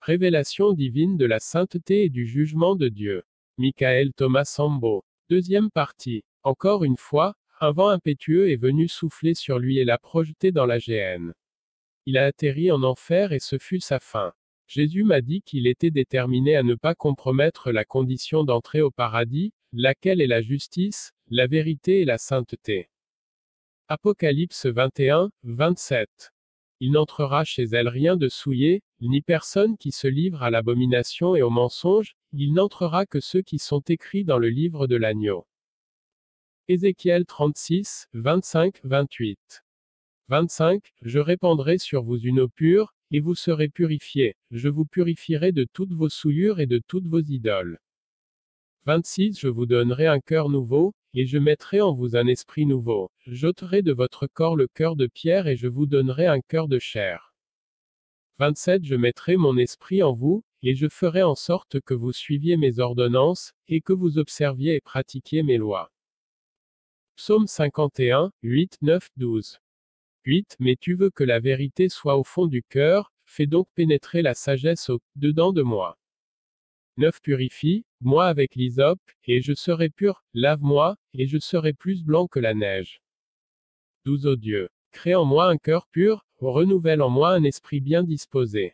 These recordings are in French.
Révélation divine de la sainteté et du jugement de Dieu. Michael Thomas Sambo. Deuxième partie. Encore une fois, un vent impétueux est venu souffler sur lui et l'a projeté dans la géhenne. Il a atterri en enfer et ce fut sa fin. Jésus m'a dit qu'il était déterminé à ne pas compromettre la condition d'entrée au paradis, laquelle est la justice, la vérité et la sainteté. Apocalypse 21, 27. Il n'entrera chez elle rien de souillé, ni personne qui se livre à l'abomination et au mensonge, il n'entrera que ceux qui sont écrits dans le livre de l'agneau. Ézéchiel 36, 25, 28. 25. Je répandrai sur vous une eau pure, et vous serez purifiés, je vous purifierai de toutes vos souillures et de toutes vos idoles. 26. Je vous donnerai un cœur nouveau, et je mettrai en vous un esprit nouveau, j'ôterai de votre corps le cœur de pierre et je vous donnerai un cœur de chair. 27. Je mettrai mon esprit en vous, et je ferai en sorte que vous suiviez mes ordonnances, et que vous observiez et pratiquiez mes lois. Psaume 51, 8, 9, 12. 8. Mais tu veux que la vérité soit au fond du cœur, fais donc pénétrer la sagesse dedans de moi. 9. Purifie-moi avec l'hysope, et je serai pur, lave-moi, et je serai plus blanc que la neige. 12. Ô Dieu, crée en moi un cœur pur, renouvelle en moi un esprit bien disposé.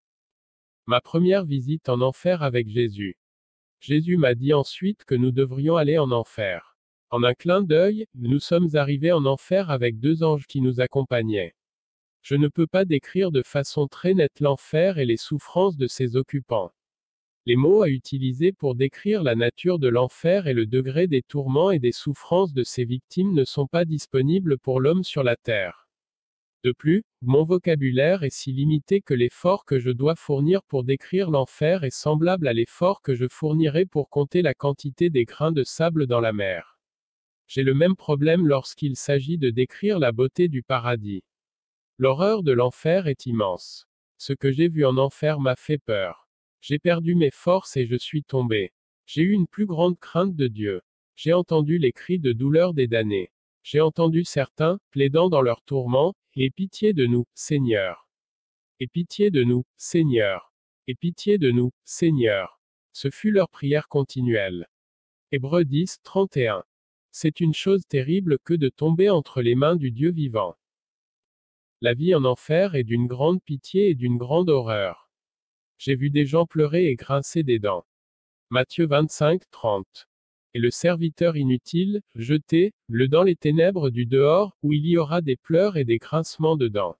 Ma première visite en enfer avec Jésus. Jésus m'a dit ensuite que nous devrions aller en enfer. En un clin d'œil, nous sommes arrivés en enfer avec 2 anges qui nous accompagnaient. Je ne peux pas décrire de façon très nette l'enfer et les souffrances de ses occupants. Les mots à utiliser pour décrire la nature de l'enfer et le degré des tourments et des souffrances de ses victimes ne sont pas disponibles pour l'homme sur la terre. De plus, mon vocabulaire est si limité que l'effort que je dois fournir pour décrire l'enfer est semblable à l'effort que je fournirai pour compter la quantité des grains de sable dans la mer. J'ai le même problème lorsqu'il s'agit de décrire la beauté du paradis. L'horreur de l'enfer est immense. Ce que j'ai vu en enfer m'a fait peur. J'ai perdu mes forces et je suis tombé. J'ai eu une plus grande crainte de Dieu. J'ai entendu les cris de douleur des damnés. J'ai entendu certains, plaidant dans leur tourment, aie pitié de nous, Seigneur. Aie pitié de nous, Seigneur. Aie pitié de nous, Seigneur. Ce fut leur prière continuelle. Hébreux 10, 31. C'est une chose terrible que de tomber entre les mains du Dieu vivant. La vie en enfer est d'une grande pitié et d'une grande horreur. J'ai vu des gens pleurer et grincer des dents. Matthieu 25, 30. Et le serviteur inutile, jetez-le dans les ténèbres du dehors, où il y aura des pleurs et des grincements de dents.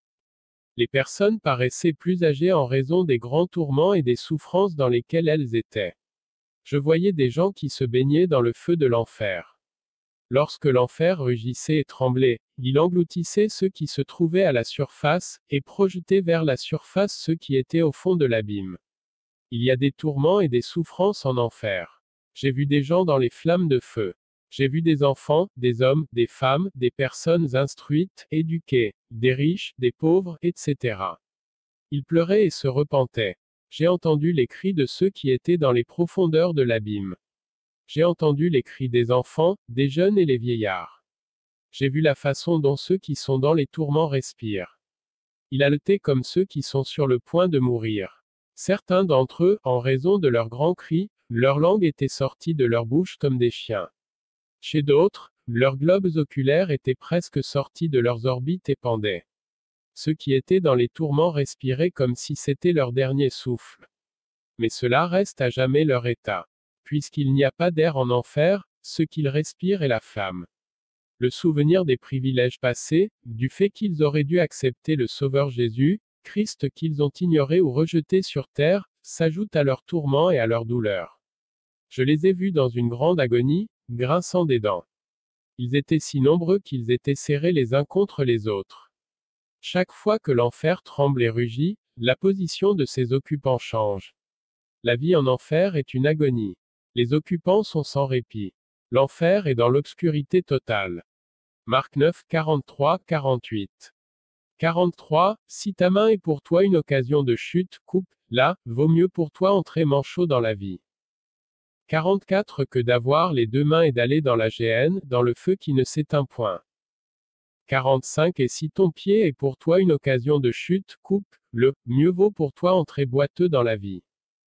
Les personnes paraissaient plus âgées en raison des grands tourments et des souffrances dans lesquelles elles étaient. Je voyais des gens qui se baignaient dans le feu de l'enfer. Lorsque l'enfer rugissait et tremblait, il engloutissait ceux qui se trouvaient à la surface, et projetait vers la surface ceux qui étaient au fond de l'abîme. Il y a des tourments et des souffrances en enfer. J'ai vu des gens dans les flammes de feu. J'ai vu des enfants, des hommes, des femmes, des personnes instruites, éduquées, des riches, des pauvres, etc. Ils pleuraient et se repentaient. J'ai entendu les cris de ceux qui étaient dans les profondeurs de l'abîme. J'ai entendu les cris des enfants, des jeunes et les vieillards. J'ai vu la façon dont ceux qui sont dans les tourments respirent. Ils haletaient comme ceux qui sont sur le point de mourir. Certains d'entre eux, en raison de leurs grands cris, leur langue était sortie de leur bouche comme des chiens. Chez d'autres, leurs globes oculaires étaient presque sortis de leurs orbites et pendaient. Ceux qui étaient dans les tourments respiraient comme si c'était leur dernier souffle. Mais cela reste à jamais leur état. Puisqu'il n'y a pas d'air en enfer, ce qu'ils respirent est la flamme. Le souvenir des privilèges passés, du fait qu'ils auraient dû accepter le Sauveur Jésus, Christ qu'ils ont ignoré ou rejeté sur terre, s'ajoute à leurs tourments et à leurs douleurs. Je les ai vus dans une grande agonie, grinçant des dents. Ils étaient si nombreux qu'ils étaient serrés les uns contre les autres. Chaque fois que l'enfer tremble et rugit, la position de ses occupants change. La vie en enfer est une agonie. Les occupants sont sans répit. L'enfer est dans l'obscurité totale. Marc 9, 43, 48. 43. Si ta main est pour toi une occasion de chute, coupe-la, vaut mieux pour toi entrer manchot dans la vie. 44. Que d'avoir les 2 mains et d'aller dans la géhenne, dans le feu qui ne s'éteint point. 45 Et si ton pied est pour toi une occasion de chute, coupe-le, mieux vaut pour toi entrer boiteux dans la vie.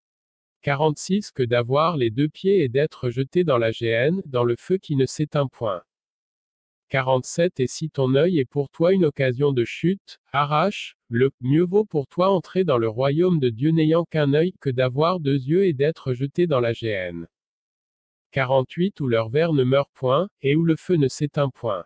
46 Que d'avoir les deux pieds et d'être jeté dans la géhenne, dans le feu qui ne s'éteint point. 47 Et si ton œil est pour toi une occasion de chute, arrache-le, mieux vaut pour toi entrer dans le royaume de Dieu n'ayant qu'un œil que d'avoir deux yeux et d'être jeté dans la géhenne. 48 Où leur ver ne meurt point, et où le feu ne s'éteint point.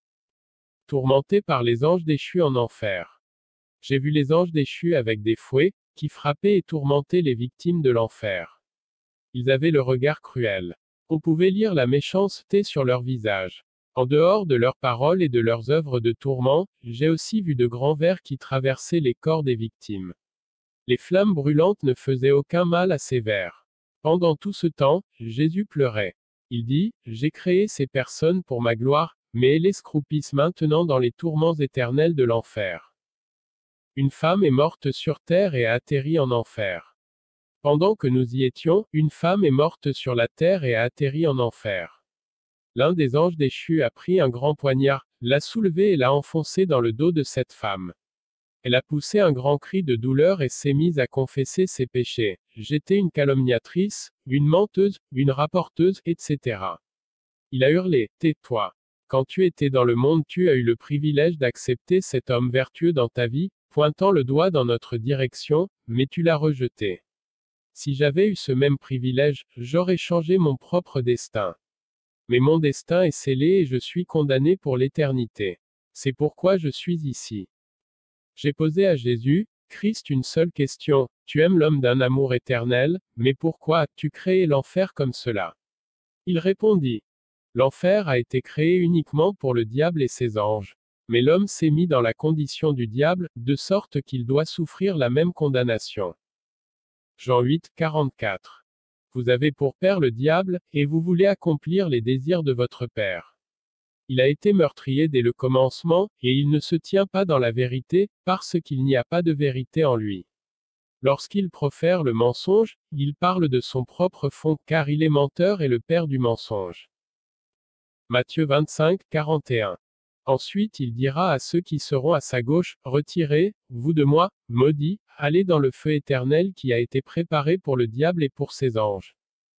Tourmentés par les anges déchus en enfer. J'ai vu les anges déchus avec des fouets, qui frappaient et tourmentaient les victimes de l'enfer. Ils avaient le regard cruel. On pouvait lire la méchanceté sur leur visage. En dehors de leurs paroles et de leurs œuvres de tourment, j'ai aussi vu de grands vers qui traversaient les corps des victimes. Les flammes brûlantes ne faisaient aucun mal à ces vers. Pendant tout ce temps, Jésus pleurait. Il dit, j'ai créé ces personnes pour ma gloire, mais elles escroupissent maintenant dans les tourments éternels de l'enfer. Une femme est morte sur terre et a atterri en enfer. Pendant que nous y étions, une femme est morte sur la terre et a atterri en enfer. L'un des anges déchus a pris un grand poignard, l'a soulevé et l'a enfoncé dans le dos de cette femme. Elle a poussé un grand cri de douleur et s'est mise à confesser ses péchés. J'étais une calomniatrice, une menteuse, une rapporteuse, etc. Il a hurlé, tais-toi. Quand tu étais dans le monde, tu as eu le privilège d'accepter cet homme vertueux dans ta vie, pointant le doigt dans notre direction, mais tu l'as rejeté. Si j'avais eu ce même privilège, j'aurais changé mon propre destin. Mais mon destin est scellé et je suis condamné pour l'éternité. C'est pourquoi je suis ici. J'ai posé à Jésus, Christ, une seule question. Tu aimes l'homme d'un amour éternel, mais pourquoi as-tu créé l'enfer comme cela? Il répondit. L'enfer a été créé uniquement pour le diable et ses anges. Mais l'homme s'est mis dans la condition du diable, de sorte qu'il doit souffrir la même condamnation. Jean 8, 44. Vous avez pour père le diable, et vous voulez accomplir les désirs de votre père. Il a été meurtrier dès le commencement, et il ne se tient pas dans la vérité, parce qu'il n'y a pas de vérité en lui. Lorsqu'il profère le mensonge, il parle de son propre fond, car il est menteur et le père du mensonge. Matthieu 25, 41. Ensuite il dira à ceux qui seront à sa gauche, retirez, vous de moi, maudits, allez dans le feu éternel qui a été préparé pour le diable et pour ses anges.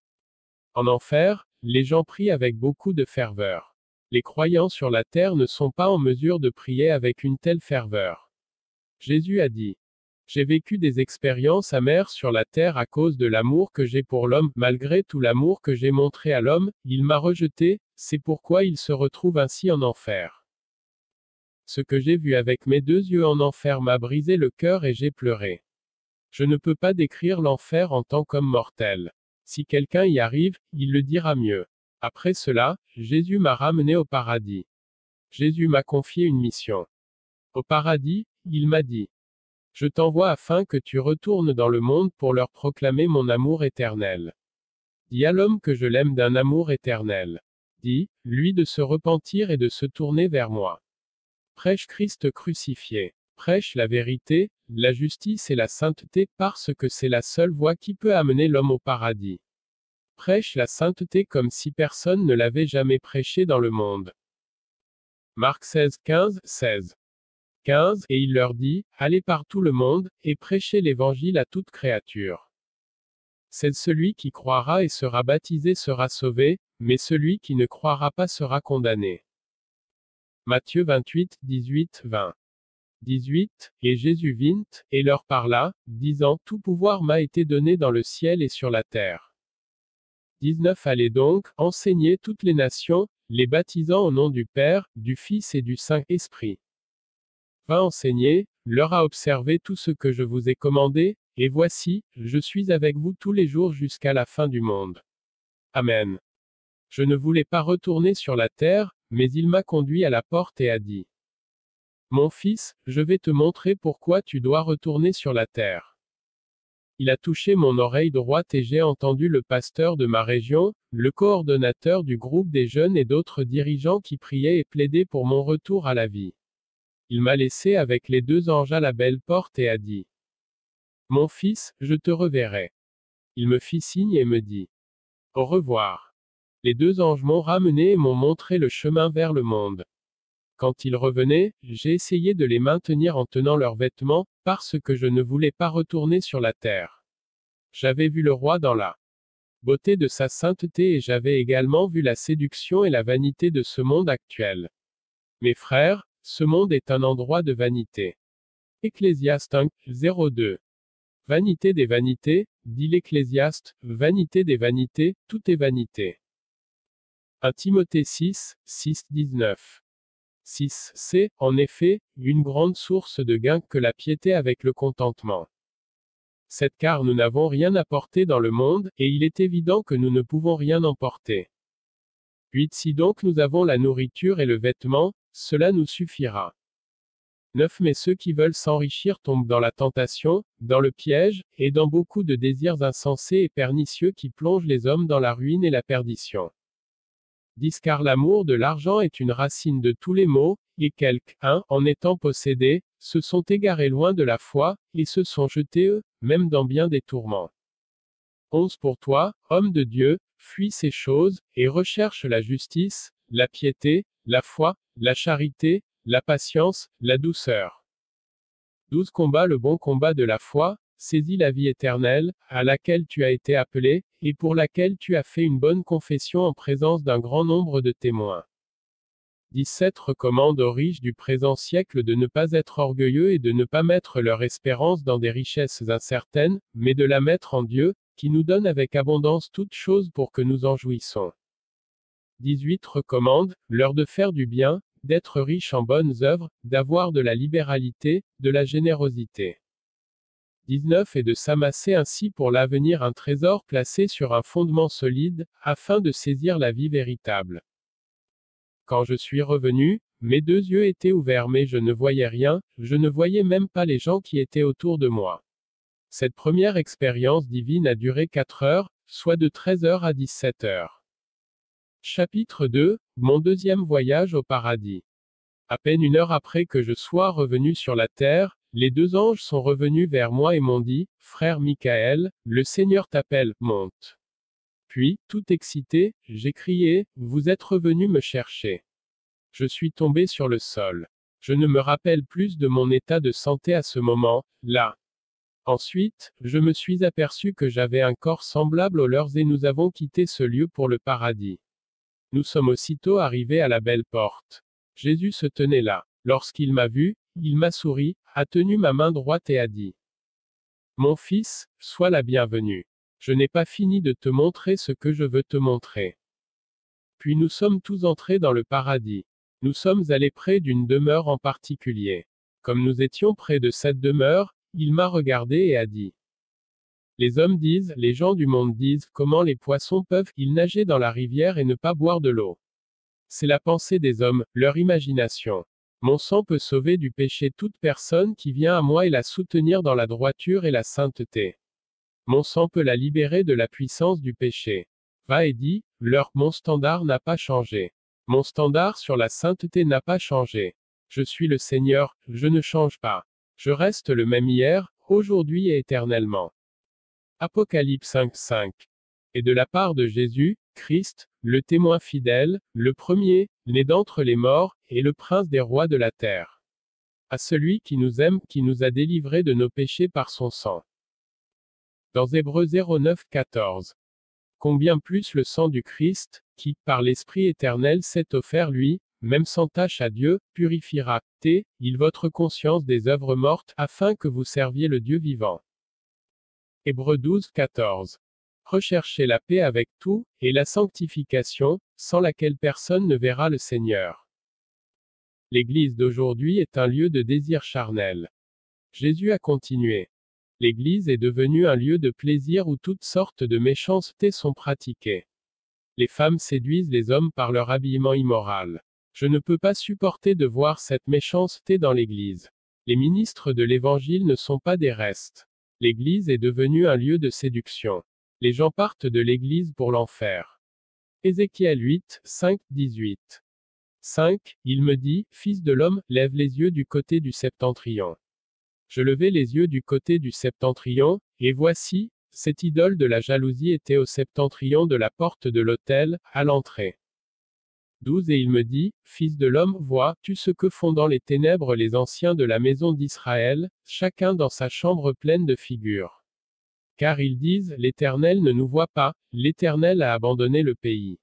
En enfer, les gens prient avec beaucoup de ferveur. Les croyants sur la terre ne sont pas en mesure de prier avec une telle ferveur. Jésus a dit. J'ai vécu des expériences amères sur la terre à cause de l'amour que j'ai pour l'homme, malgré tout l'amour que j'ai montré à l'homme, il m'a rejeté, c'est pourquoi il se retrouve ainsi en enfer. Ce que j'ai vu avec mes deux yeux en enfer m'a brisé le cœur et j'ai pleuré. Je ne peux pas décrire l'enfer en tant qu'homme mortel. Si quelqu'un y arrive, il le dira mieux. Après cela, Jésus m'a ramené au paradis. Jésus m'a confié une mission. Au paradis, il m'a dit. Je t'envoie afin que tu retournes dans le monde pour leur proclamer mon amour éternel. Dis à l'homme que je l'aime d'un amour éternel. Dis, lui de se repentir et de se tourner vers moi. Prêche Christ crucifié. Prêche la vérité, la justice et la sainteté, parce que c'est la seule voie qui peut amener l'homme au paradis. Prêche la sainteté comme si personne ne l'avait jamais prêché dans le monde. Marc 16, 15, 16. 15 Et il leur dit, allez par tout le monde, et prêchez l'évangile à toute créature. C'est celui qui croira et sera baptisé sera sauvé, mais celui qui ne croira pas sera condamné. Matthieu 28, 18, 20. 18 Et Jésus vint, et leur parla, disant, tout pouvoir m'a été donné dans le ciel et sur la terre. 19 Allez donc, enseignez toutes les nations, les baptisant au nom du Père, du Fils et du Saint-Esprit. Va enseigner, leur a observé tout ce que je vous ai commandé, et voici, je suis avec vous tous les jours jusqu'à la fin du monde. Amen. Je ne voulais pas retourner sur la terre, mais il m'a conduit à la porte et a dit. Mon fils, je vais te montrer pourquoi tu dois retourner sur la terre. Il a touché mon oreille droite et j'ai entendu le pasteur de ma région, le coordonnateur du groupe des jeunes et d'autres dirigeants qui priaient et plaidaient pour mon retour à la vie. Il m'a laissé avec les deux anges à la belle porte et a dit. Mon fils, je te reverrai. Il me fit signe et me dit. Au revoir. Les deux anges m'ont ramené et m'ont montré le chemin vers le monde. Quand ils revenaient, j'ai essayé de les maintenir en tenant leurs vêtements, parce que je ne voulais pas retourner sur la terre. J'avais vu le roi dans la beauté de sa sainteté et j'avais également vu la séduction et la vanité de ce monde actuel. Mes frères, ce monde est un endroit de vanité. Ecclésiaste 1, 02. Vanité des vanités, dit l'Ecclésiaste, vanité des vanités, tout est vanité. 1 Timothée 6, 6, 19. 6. C'est, en effet, une grande source de gain que la piété avec le contentement. 7. Car nous n'avons rien apporté dans le monde, et il est évident que nous ne pouvons rien emporter. 8. Si donc nous avons la nourriture et le vêtement, cela nous suffira. 9. Mais ceux qui veulent s'enrichir tombent dans la tentation, dans le piège, et dans beaucoup de désirs insensés et pernicieux qui plongent les hommes dans la ruine et la perdition. 10. Car l'amour de l'argent est une racine de tous les maux, et quelques-uns, en étant possédés, se sont égarés loin de la foi, et se sont jetés eux-mêmes dans bien des tourments. 11. Pour toi, homme de Dieu, fuis ces choses, et recherche la justice, la piété, la foi, la charité, la patience, la douceur. 12. Combat le bon combat de la foi, saisis la vie éternelle, à laquelle tu as été appelé, et pour laquelle tu as fait une bonne confession en présence d'un grand nombre de témoins. 17. Recommande aux riches du présent siècle de ne pas être orgueilleux et de ne pas mettre leur espérance dans des richesses incertaines, mais de la mettre en Dieu, qui nous donne avec abondance toutes choses pour que nous en jouissons. 18. Recommande, leur de faire du bien, d'être riches en bonnes œuvres, d'avoir de la libéralité, de la générosité. 19. Et de s'amasser ainsi pour l'avenir un trésor placé sur un fondement solide, afin de saisir la vie véritable. Quand je suis revenu, mes deux yeux étaient ouverts mais je ne voyais rien, je ne voyais même pas les gens qui étaient autour de moi. Cette première expérience divine a duré 4 heures, soit de 13 heures à 17 heures. Chapitre 2, mon deuxième voyage au paradis. À peine 1 heure après que je sois revenu sur la terre, les 2 anges sont revenus vers moi et m'ont dit, « Frère Michael, le Seigneur t'appelle, monte. » Puis, tout excité, j'ai crié, « Vous êtes revenu me chercher. » Je suis tombé sur le sol. Je ne me rappelle plus de mon état de santé à ce moment-là. Ensuite, je me suis aperçu que j'avais un corps semblable au leur et nous avons quitté ce lieu pour le paradis. Nous sommes aussitôt arrivés à la belle porte. Jésus se tenait là. Lorsqu'il m'a vu, il m'a souri, a tenu ma main droite et a dit, « Mon fils, sois la bienvenue. Je n'ai pas fini de te montrer ce que je veux te montrer. » Puis nous sommes tous entrés dans le paradis. Nous sommes allés près d'une demeure en particulier. Comme nous étions près de cette demeure, il m'a regardé et a dit, « Les hommes disent, les gens du monde disent, comment les poissons peuvent-ils nager dans la rivière et ne pas boire de l'eau? C'est la pensée des hommes, leur imagination. Mon sang peut sauver du péché toute personne qui vient à moi et la soutenir dans la droiture et la sainteté. Mon sang peut la libérer de la puissance du péché. Va et dis, mon standard n'a pas changé. Mon standard sur la sainteté n'a pas changé. Je suis le Seigneur, je ne change pas. Je reste le même hier, aujourd'hui et éternellement. Apocalypse 5:5. Et de la part de Jésus, Christ, le témoin fidèle, le premier, né d'entre les morts, et le prince des rois de la terre. À celui qui nous aime, qui nous a délivrés de nos péchés par son sang. Dans Hébreux 09:14. Combien plus le sang du Christ, qui, par l'Esprit éternel s'est offert lui, même sans tache à Dieu, purifiera-t-il votre conscience des œuvres mortes, afin que vous serviez le Dieu vivant. Hébreux 12:14. Recherchez la paix avec tout, et la sanctification, sans laquelle personne ne verra le Seigneur. L'Église d'aujourd'hui est un lieu de désir charnel. Jésus a continué. L'Église est devenue un lieu de plaisir où toutes sortes de méchancetés sont pratiquées. Les femmes séduisent les hommes par leur habillement immoral. Je ne peux pas supporter de voir cette méchanceté dans l'Église. Les ministres de l'Évangile ne sont pas des restes. L'Église est devenue un lieu de séduction. Les gens partent de l'Église pour l'enfer. Ézéchiel 8, 5, 18. 5. Il me dit, Fils de l'homme, lève les yeux du côté du septentrion. Je levai les yeux du côté du septentrion, et voici, cette idole de la jalousie était au septentrion de la porte de l'autel, à l'entrée. 12 Et il me dit, Fils de l'homme, vois-tu ce que font dans les ténèbres les anciens de la maison d'Israël, chacun dans sa chambre pleine de figures. Car ils disent, l'Éternel ne nous voit pas, l'Éternel a abandonné le pays.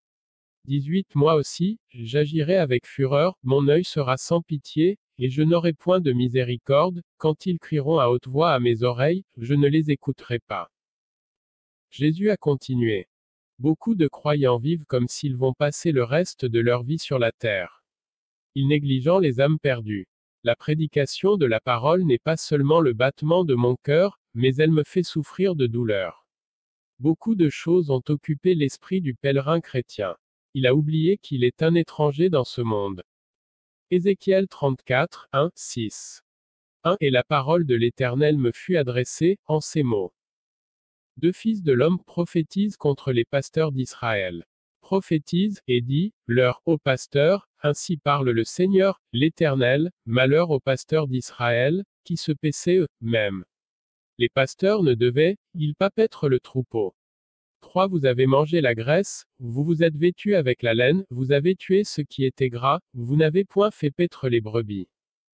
18 Moi aussi, j'agirai avec fureur, mon œil sera sans pitié, et je n'aurai point de miséricorde, quand ils crieront à haute voix à mes oreilles, je ne les écouterai pas. Jésus a continué. Beaucoup de croyants vivent comme s'ils vont passer le reste de leur vie sur la terre. Ils négligeant les âmes perdues. La prédication de la parole n'est pas seulement le battement de mon cœur, mais elle me fait souffrir de douleur. Beaucoup de choses ont occupé l'esprit du pèlerin chrétien. Il a oublié qu'il est un étranger dans ce monde. Ézéchiel 34, 1, 6. 1 Et la parole de l'Éternel me fut adressée, en ces mots. 2 Fils de l'homme prophétise contre les pasteurs d'Israël. Prophétise, et dit, leur, ô pasteurs, ainsi parle le Seigneur, l'Éternel, malheur aux pasteurs d'Israël, qui se paissaient eux-mêmes. Les pasteurs ne devaient-ils pas paître le troupeau? 3 Vous avez mangé la graisse, vous vous êtes vêtus avec la laine, vous avez tué ce qui était gras, vous n'avez point fait paître les brebis.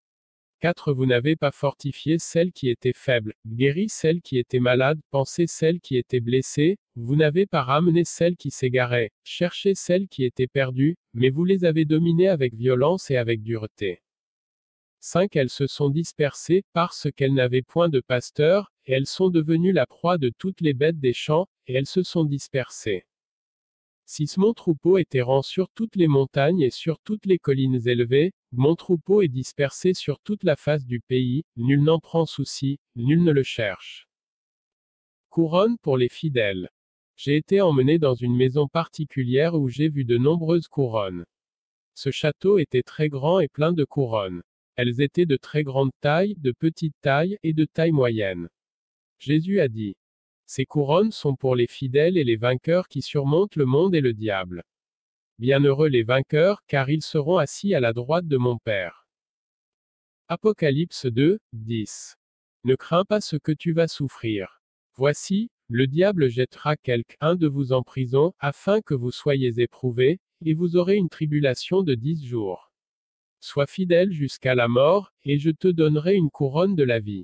4 Vous n'avez pas fortifié celle qui était faible, guéri celle qui était malade, pansé celle qui était blessée, vous n'avez pas ramené celle qui s'égarait, cherché celle qui était perdue, mais vous les avez dominées avec violence et avec dureté. 5 Elles se sont dispersées, parce qu'elles n'avaient point de pasteur, et elles sont devenues la proie de toutes les bêtes des champs, et elles se sont dispersées. 6 Mon troupeau est errant sur toutes les montagnes et sur toutes les collines élevées, mon troupeau est dispersé sur toute la face du pays, nul n'en prend souci, nul ne le cherche. Couronne pour les fidèles. J'ai été emmené dans une maison particulière où j'ai vu de nombreuses couronnes. Ce château était très grand et plein de couronnes. Elles étaient de très grande taille, de petite taille et de taille moyenne. Jésus a dit. Ces couronnes sont pour les fidèles et les vainqueurs qui surmontent le monde et le diable. Bienheureux les vainqueurs, car ils seront assis à la droite de mon Père. Apocalypse 2, 10. Ne crains pas ce que tu vas souffrir. Voici, le diable jettera quelqu'un de vous en prison, afin que vous soyez éprouvés, et vous aurez une tribulation de 10 jours. Sois fidèle jusqu'à la mort, et je te donnerai une couronne de la vie.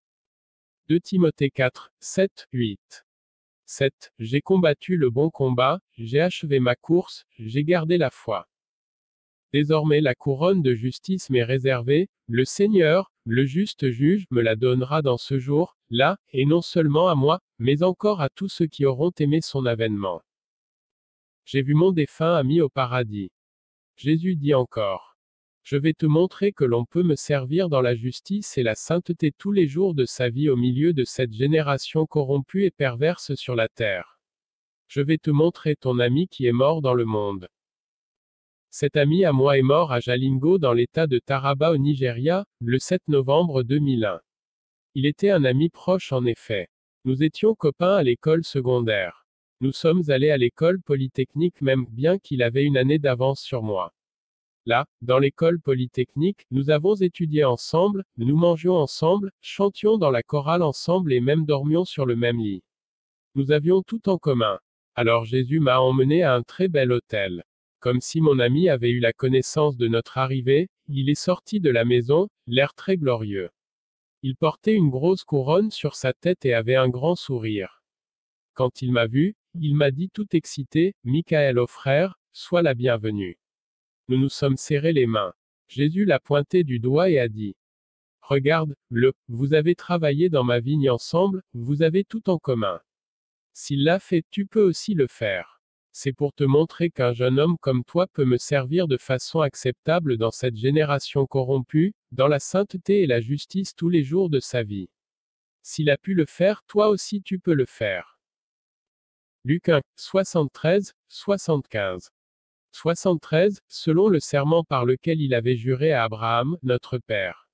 2 Timothée 4, 7, 8. 7. J'ai combattu le bon combat, j'ai achevé ma course, j'ai gardé la foi. Désormais la couronne de justice m'est réservée, le Seigneur, le juste juge, me la donnera dans ce jour-là, et non seulement à moi, mais encore à tous ceux qui auront aimé son avènement. J'ai vu mon défunt ami au paradis. Jésus dit encore. Je vais te montrer que l'on peut me servir dans la justice et la sainteté tous les jours de sa vie au milieu de cette génération corrompue et perverse sur la terre. Je vais te montrer ton ami qui est mort dans le monde. Cet ami à moi est mort à Jalingo dans l'état de Taraba au Nigeria, le 7 novembre 2001. Il était un ami proche en effet. Nous étions copains à l'école secondaire. Nous sommes allés à l'école polytechnique même bien qu'il avait une année d'avance sur moi. Là, dans l'école polytechnique, nous avons étudié ensemble, nous mangions ensemble, chantions dans la chorale ensemble et même dormions sur le même lit. Nous avions tout en commun. Alors Jésus m'a emmené à un très bel hôtel. Comme si mon ami avait eu la connaissance de notre arrivée, il est sorti de la maison, l'air très glorieux. Il portait une grosse couronne sur sa tête et avait un grand sourire. Quand il m'a vu, il m'a dit tout excité, Michael au frère, sois la bienvenue. Nous nous sommes serrés les mains. Jésus l'a pointé du doigt et a dit. Regarde, vous avez travaillé dans ma vigne ensemble, vous avez tout en commun. S'il l'a fait, tu peux aussi le faire. C'est pour te montrer qu'un jeune homme comme toi peut me servir de façon acceptable dans cette génération corrompue, dans la sainteté et la justice tous les jours de sa vie. S'il a pu le faire, toi aussi tu peux le faire. Luc 1, 73, 75. 73, selon le serment par lequel il avait juré à Abraham, notre Père.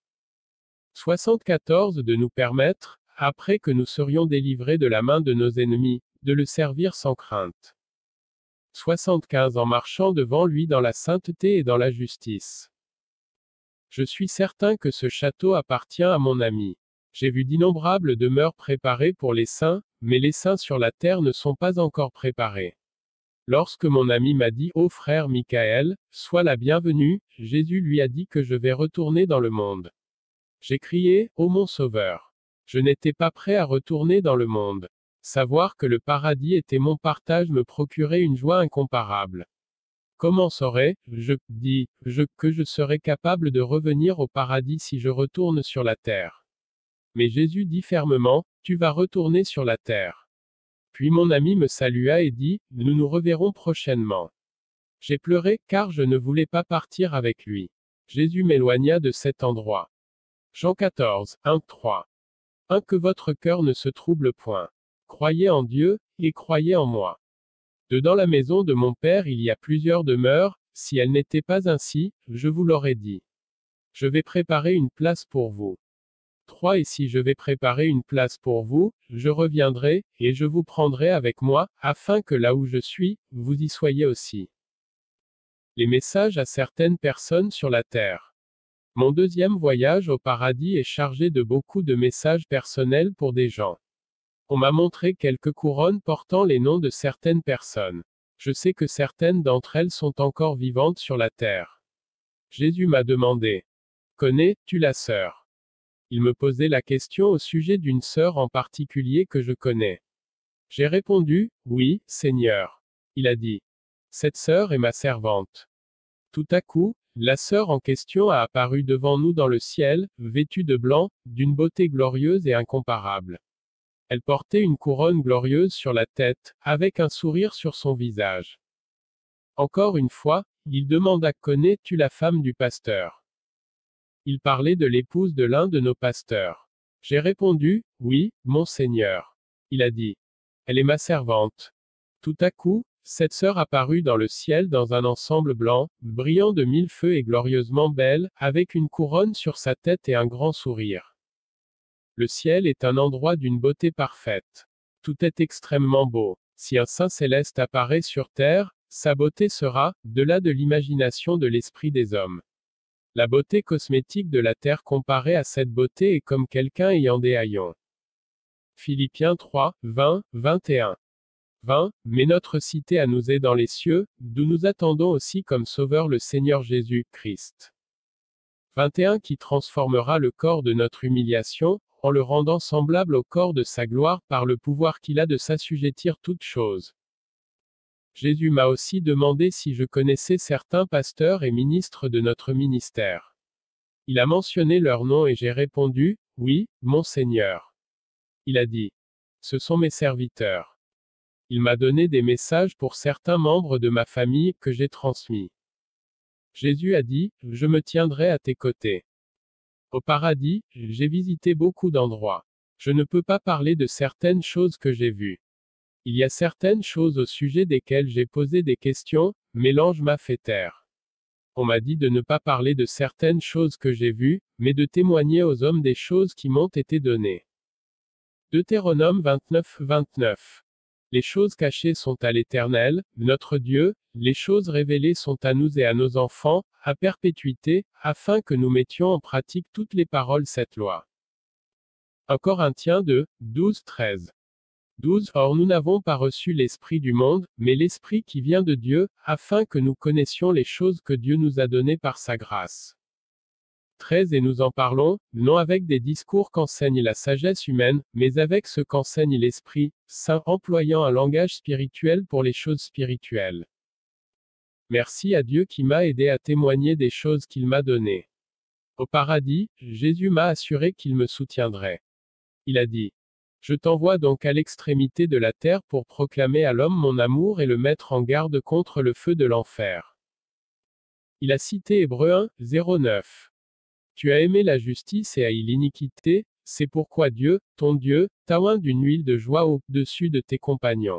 74 de nous permettre, après que nous serions délivrés de la main de nos ennemis, de le servir sans crainte. 75 en marchant devant lui dans la sainteté et dans la justice. Je suis certain que ce château appartient à mon ami. J'ai vu d'innombrables demeures préparées pour les saints, mais les saints sur la terre ne sont pas encore préparés. Lorsque mon ami m'a dit, ô frère Michael, sois la bienvenue, Jésus lui a dit que je vais retourner dans le monde. J'ai crié, ô mon Sauveur. Je n'étais pas prêt à retourner dans le monde. Savoir que le paradis était mon partage me procurait une joie incomparable. Comment saurais-je, que je serais capable de revenir au paradis si je retourne sur la terre? Mais Jésus dit fermement, tu vas retourner sur la terre. Puis mon ami me salua et dit, nous nous reverrons prochainement. J'ai pleuré, car je ne voulais pas partir avec lui. Jésus m'éloigna de cet endroit. Jean 14, 1, 3. 1. Que votre cœur ne se trouble point. Croyez en Dieu, et croyez en moi. 2. Dans la maison de mon Père il y a plusieurs demeures, si elles n'étaient pas ainsi, je vous l'aurais dit. Je vais préparer une place pour vous. 3. Et si je vais préparer une place pour vous, je reviendrai, et je vous prendrai avec moi, afin que là où je suis, vous y soyez aussi. Les messages à certaines personnes sur la terre. Mon deuxième voyage au paradis est chargé de beaucoup de messages personnels pour des gens. On m'a montré quelques couronnes portant les noms de certaines personnes. Je sais que certaines d'entre elles sont encore vivantes sur la terre. Jésus m'a demandé, connais-tu la sœur? Il me posait la question au sujet d'une sœur en particulier que je connais. J'ai répondu, oui, Seigneur. Il a dit, cette sœur est ma servante. Tout à coup, la sœur en question a apparu devant nous dans le ciel, vêtue de blanc, d'une beauté glorieuse et incomparable. Elle portait une couronne glorieuse sur la tête, avec un sourire sur son visage. Encore une fois, il demanda, connais-tu la femme du pasteur? Il parlait de l'épouse de l'un de nos pasteurs. J'ai répondu, oui, mon Seigneur. Il a dit, elle est ma servante. Tout à coup, cette sœur apparut dans le ciel dans un ensemble blanc, brillant de mille feux et glorieusement belle, avec une couronne sur sa tête et un grand sourire. Le ciel est un endroit d'une beauté parfaite. Tout est extrêmement beau. Si un saint céleste apparaît sur terre, sa beauté sera, delà de l'imagination de l'esprit des hommes. La beauté cosmétique de la terre comparée à cette beauté est comme quelqu'un ayant des haillons. Philippiens 3, 20, 21. 20. Mais notre cité à nous est dans les cieux, d'où nous attendons aussi comme Sauveur le Seigneur Jésus-Christ. 21. Qui transformera le corps de notre humiliation, en le rendant semblable au corps de sa gloire par le pouvoir qu'il a de s'assujettir toutes choses. Jésus m'a aussi demandé si je connaissais certains pasteurs et ministres de notre ministère. Il a mentionné leur nom et j'ai répondu, oui, mon Seigneur. Il a dit, ce sont mes serviteurs. Il m'a donné des messages pour certains membres de ma famille que j'ai transmis. Jésus a dit, je me tiendrai à tes côtés. Au paradis, j'ai visité beaucoup d'endroits. Je ne peux pas parler de certaines choses que j'ai vues. Il y a certaines choses au sujet desquelles j'ai posé des questions, mais l'ange m'a fait taire. On m'a dit de ne pas parler de certaines choses que j'ai vues, mais de témoigner aux hommes des choses qui m'ont été données. Deutéronome 29, 29. Les choses cachées sont à l'Éternel, notre Dieu, les choses révélées sont à nous et à nos enfants, à perpétuité, afin que nous mettions en pratique toutes les paroles cette loi. 1 Corinthiens 2, 12, 13. 12. Or nous n'avons pas reçu l'Esprit du monde, mais l'Esprit qui vient de Dieu, afin que nous connaissions les choses que Dieu nous a données par sa grâce. 13. Et nous en parlons, non avec des discours qu'enseigne la sagesse humaine, mais avec ce qu'enseigne l'Esprit Saint, employant un langage spirituel pour les choses spirituelles. Merci à Dieu qui m'a aidé à témoigner des choses qu'il m'a données. Au paradis, Jésus m'a assuré qu'il me soutiendrait. Il a dit, je t'envoie donc à l'extrémité de la terre pour proclamer à l'homme mon amour et le mettre en garde contre le feu de l'enfer. Il a cité Hébreux 1, 09. Tu as aimé la justice et haï l'iniquité, c'est pourquoi Dieu, ton Dieu, t'a oint d'une huile de joie au-dessus de tes compagnons.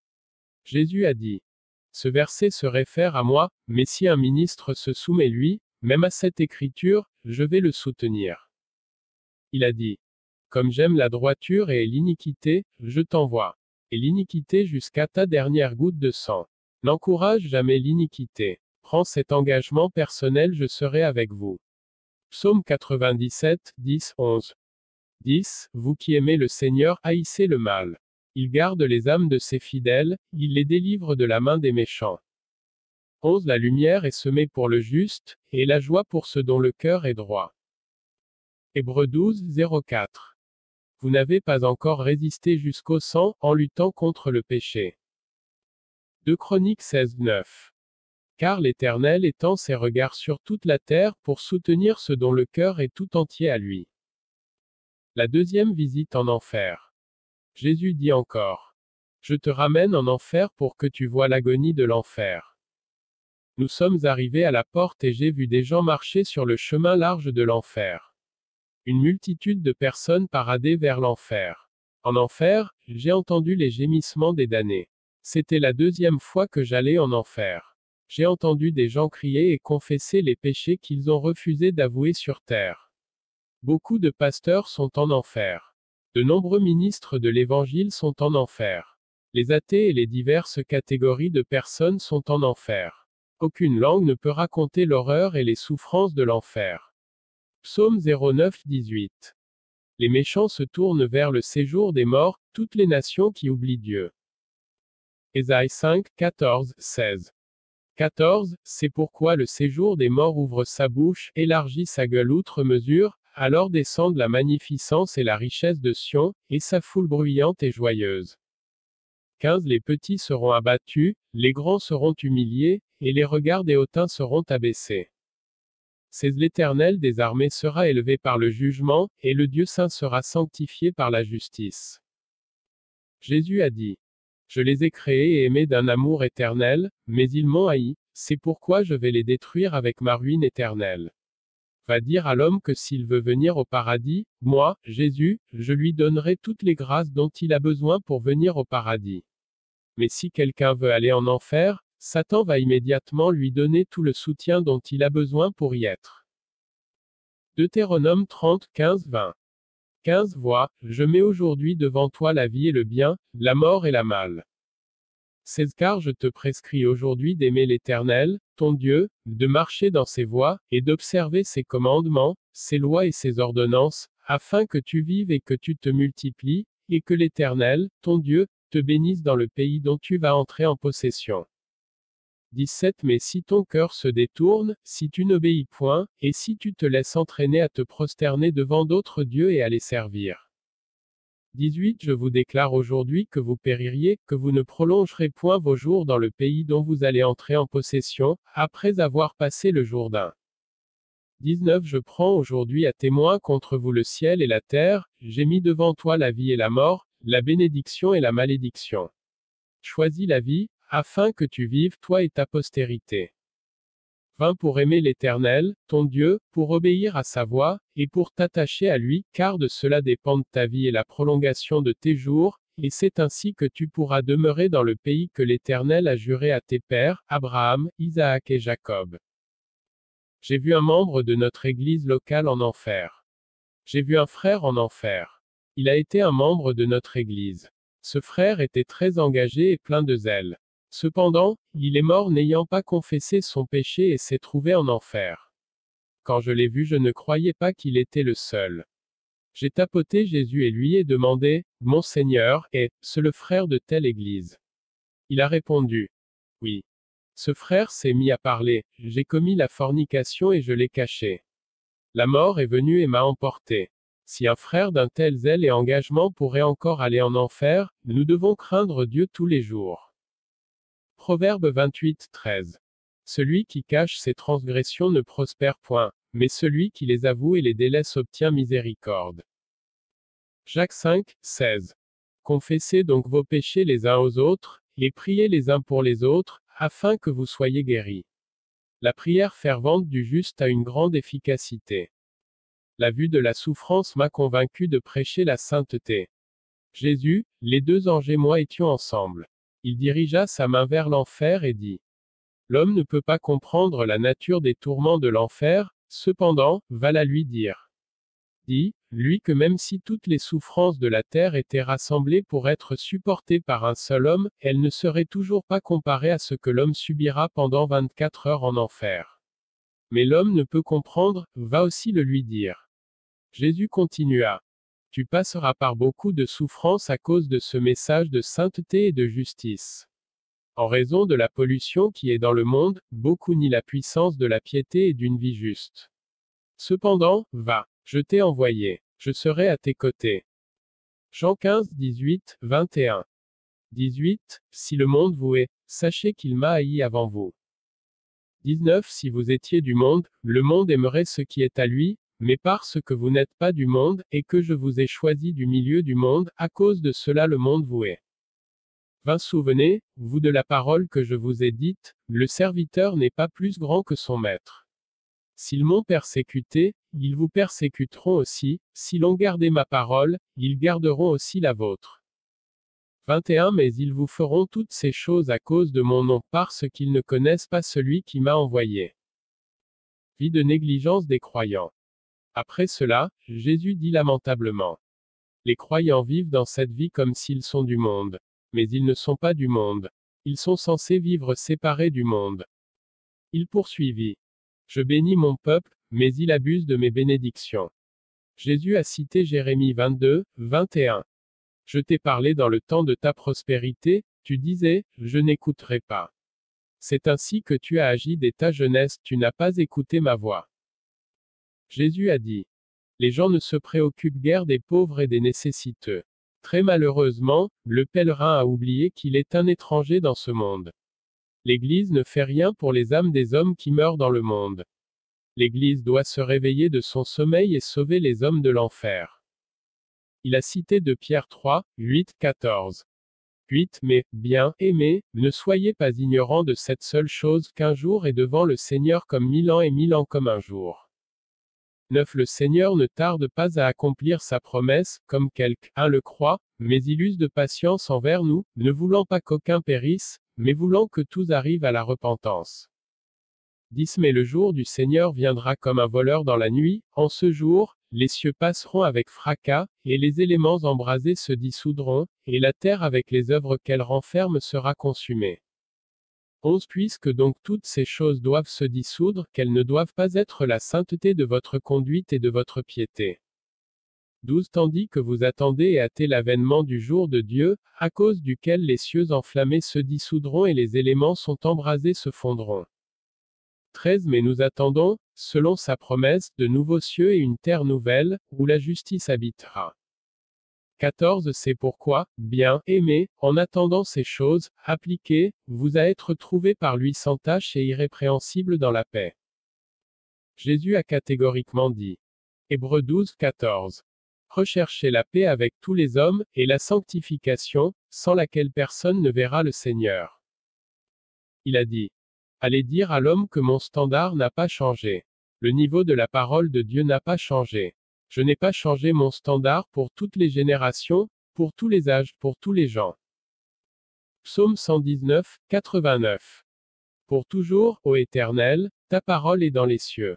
Jésus a dit. Ce verset se réfère à moi, mais si un ministre se soumet lui, même à cette écriture, je vais le soutenir. Il a dit. Comme j'aime la droiture et l'iniquité, je t'envoie. Et l'iniquité jusqu'à ta dernière goutte de sang. N'encourage jamais l'iniquité. Prends cet engagement personnel, je serai avec vous. Psaume 97, 10, 11. 10. Vous qui aimez le Seigneur, haïssez le mal. Il garde les âmes de ses fidèles, il les délivre de la main des méchants. 11. La lumière est semée pour le juste, et la joie pour ceux dont le cœur est droit. Hébreux 12, 04. Vous n'avez pas encore résisté jusqu'au sang, en luttant contre le péché. 2 Chroniques 16, 9. Car l'Éternel étend ses regards sur toute la terre pour soutenir ceux dont le cœur est tout entier à lui. La deuxième visite en enfer. Jésus dit encore. Je te ramène en enfer pour que tu vois l'agonie de l'enfer. Nous sommes arrivés à la porte et j'ai vu des gens marcher sur le chemin large de l'enfer. Une multitude de personnes paradaient vers l'enfer. En enfer, j'ai entendu les gémissements des damnés. C'était la deuxième fois que j'allais en enfer. J'ai entendu des gens crier et confesser les péchés qu'ils ont refusé d'avouer sur terre. Beaucoup de pasteurs sont en enfer. De nombreux ministres de l'Évangile sont en enfer. Les athées et les diverses catégories de personnes sont en enfer. Aucune langue ne peut raconter l'horreur et les souffrances de l'enfer. Psaume 09, 18. Les méchants se tournent vers le séjour des morts, toutes les nations qui oublient Dieu. Ésaïe 5, 14, 16. 14. C'est pourquoi le séjour des morts ouvre sa bouche, élargit sa gueule outre mesure, alors descendent la magnificence et la richesse de Sion, et sa foule bruyante et joyeuse. 15. Les petits seront abattus, les grands seront humiliés, et les regards des hautains seront abaissés. 16. L'Éternel des armées sera élevé par le jugement, et le Dieu saint sera sanctifié par la justice. Jésus a dit. Je les ai créés et aimés d'un amour éternel, mais ils m'ont haï, c'est pourquoi je vais les détruire avec ma ruine éternelle. Va dire à l'homme que s'il veut venir au paradis, moi, Jésus, je lui donnerai toutes les grâces dont il a besoin pour venir au paradis. Mais si quelqu'un veut aller en enfer, Satan va immédiatement lui donner tout le soutien dont il a besoin pour y être. Deutéronome 30, 15, 20. 15. Vois, je mets aujourd'hui devant toi la vie et le bien, la mort et la mal. 16. Car je te prescris aujourd'hui d'aimer l'Éternel, ton Dieu, de marcher dans ses voies, et d'observer ses commandements, ses lois et ses ordonnances, afin que tu vives et que tu te multiplies, et que l'Éternel, ton Dieu, te bénisse dans le pays dont tu vas entrer en possession. 17. Mais si ton cœur se détourne, si tu n'obéis point, et si tu te laisses entraîner à te prosterner devant d'autres dieux et à les servir. 18. Je vous déclare aujourd'hui que vous péririez, que vous ne prolongerez point vos jours dans le pays dont vous allez entrer en possession, après avoir passé le Jourdain. 19. Je prends aujourd'hui à témoin contre vous le ciel et la terre, j'ai mis devant toi la vie et la mort, la bénédiction et la malédiction. Choisis la vie, afin que tu vives toi et ta postérité. 20. Pour aimer l'Éternel, ton Dieu, pour obéir à sa voix, et pour t'attacher à lui, car de cela dépendent ta vie et la prolongation de tes jours, et c'est ainsi que tu pourras demeurer dans le pays que l'Éternel a juré à tes pères, Abraham, Isaac et Jacob. J'ai vu un membre de notre église locale en enfer. J'ai vu un frère en enfer. Il a été un membre de notre église. Ce frère était très engagé et plein de zèle. Cependant, il est mort n'ayant pas confessé son péché et s'est trouvé en enfer. Quand je l'ai vu, je ne croyais pas qu'il était le seul. J'ai tapoté Jésus et lui ai demandé, Mon Seigneur, est-ce le frère de telle église? Il a répondu, oui. Ce frère s'est mis à parler, j'ai commis la fornication et je l'ai caché. La mort est venue et m'a emporté. Si un frère d'un tel zèle et engagement pourrait encore aller en enfer, nous devons craindre Dieu tous les jours. Proverbe 28, 13. Celui qui cache ses transgressions ne prospère point, mais celui qui les avoue et les délaisse obtient miséricorde. Jacques 5, 16. Confessez donc vos péchés les uns aux autres, et priez les uns pour les autres, afin que vous soyez guéris. La prière fervente du juste a une grande efficacité. La vue de la souffrance m'a convaincu de prêcher la sainteté. Jésus, les deux anges et moi étions ensemble. Il dirigea sa main vers l'enfer et dit. L'homme ne peut pas comprendre la nature des tourments de l'enfer, cependant, va la lui dire. Dit, lui que même si toutes les souffrances de la terre étaient rassemblées pour être supportées par un seul homme, elles ne seraient toujours pas comparées à ce que l'homme subira pendant 24 heures en enfer. Mais l'homme ne peut comprendre, va aussi le lui dire. Jésus continua. tu passeras par beaucoup de souffrances à cause de ce message de sainteté et de justice. En raison de la pollution qui est dans le monde, beaucoup nient la puissance de la piété et d'une vie juste. Cependant, va, je t'ai envoyé, je serai à tes côtés. Jean 15, 18, 21. 18. Si le monde vous hait, sachez qu'il m'a haï avant vous. 19. Si vous étiez du monde, le monde aimerait ce qui est à lui, mais parce que vous n'êtes pas du monde, et que je vous ai choisi du milieu du monde, à cause de cela le monde vous hait. 20. Souvenez-vous de la parole que je vous ai dite, le serviteur n'est pas plus grand que son maître. S'ils m'ont persécuté, ils vous persécuteront aussi, s'ils ont gardé ma parole, ils garderont aussi la vôtre. 21. Mais ils vous feront toutes ces choses à cause de mon nom, parce qu'ils ne connaissent pas celui qui m'a envoyé. Vie de négligence des croyants. Après cela, Jésus dit lamentablement. Les croyants vivent dans cette vie comme s'ils sont du monde. Mais ils ne sont pas du monde. Ils sont censés vivre séparés du monde. Il poursuivit. Je bénis mon peuple, mais il abuse de mes bénédictions. Jésus a cité Jérémie 22, 21. Je t'ai parlé dans le temps de ta prospérité, tu disais, je n'écouterai pas. C'est ainsi que tu as agi dès ta jeunesse, tu n'as pas écouté ma voix. Jésus a dit. Les gens ne se préoccupent guère des pauvres et des nécessiteux. Très malheureusement, le pèlerin a oublié qu'il est un étranger dans ce monde. L'Église ne fait rien pour les âmes des hommes qui meurent dans le monde. L'Église doit se réveiller de son sommeil et sauver les hommes de l'enfer. Il a cité de Pierre 3, 8, 14. 8. Mais, bien aimés, ne soyez pas ignorants de cette seule chose qu'un jour est devant le Seigneur comme 1000 ans et 1000 ans comme un jour. 9. Le Seigneur ne tarde pas à accomplir sa promesse, comme quelqu'un le croit, mais il use de patience envers nous, ne voulant pas qu'aucun périsse, mais voulant que tous arrivent à la repentance. 10. Mais le jour du Seigneur viendra comme un voleur dans la nuit, en ce jour, les cieux passeront avec fracas, et les éléments embrasés se dissoudront, et la terre avec les œuvres qu'elle renferme sera consumée. 11. Puisque donc toutes ces choses doivent se dissoudre, qu'elles ne doivent pas être la sainteté de votre conduite et de votre piété. 12. Tandis que vous attendez et hâtez l'avènement du jour de Dieu, à cause duquel les cieux enflammés se dissoudront et les éléments sont embrasés se fondront. 13. Mais nous attendons, selon sa promesse, de nouveaux cieux et une terre nouvelle, où la justice habitera. 14. C'est pourquoi, bien aimés, en attendant ces choses, appliquez-vous à être trouvés par lui sans tache et irrépréhensibles dans la paix. Jésus a catégoriquement dit. Hébreux 12, 14. Recherchez la paix avec tous les hommes, et la sanctification, sans laquelle personne ne verra le Seigneur. Il a dit. Allez dire à l'homme que mon standard n'a pas changé. Le niveau de la parole de Dieu n'a pas changé. Je n'ai pas changé mon standard pour toutes les générations, pour tous les âges, pour tous les gens. Psaume 119, 89. Pour toujours, ô Éternel, ta parole est dans les cieux.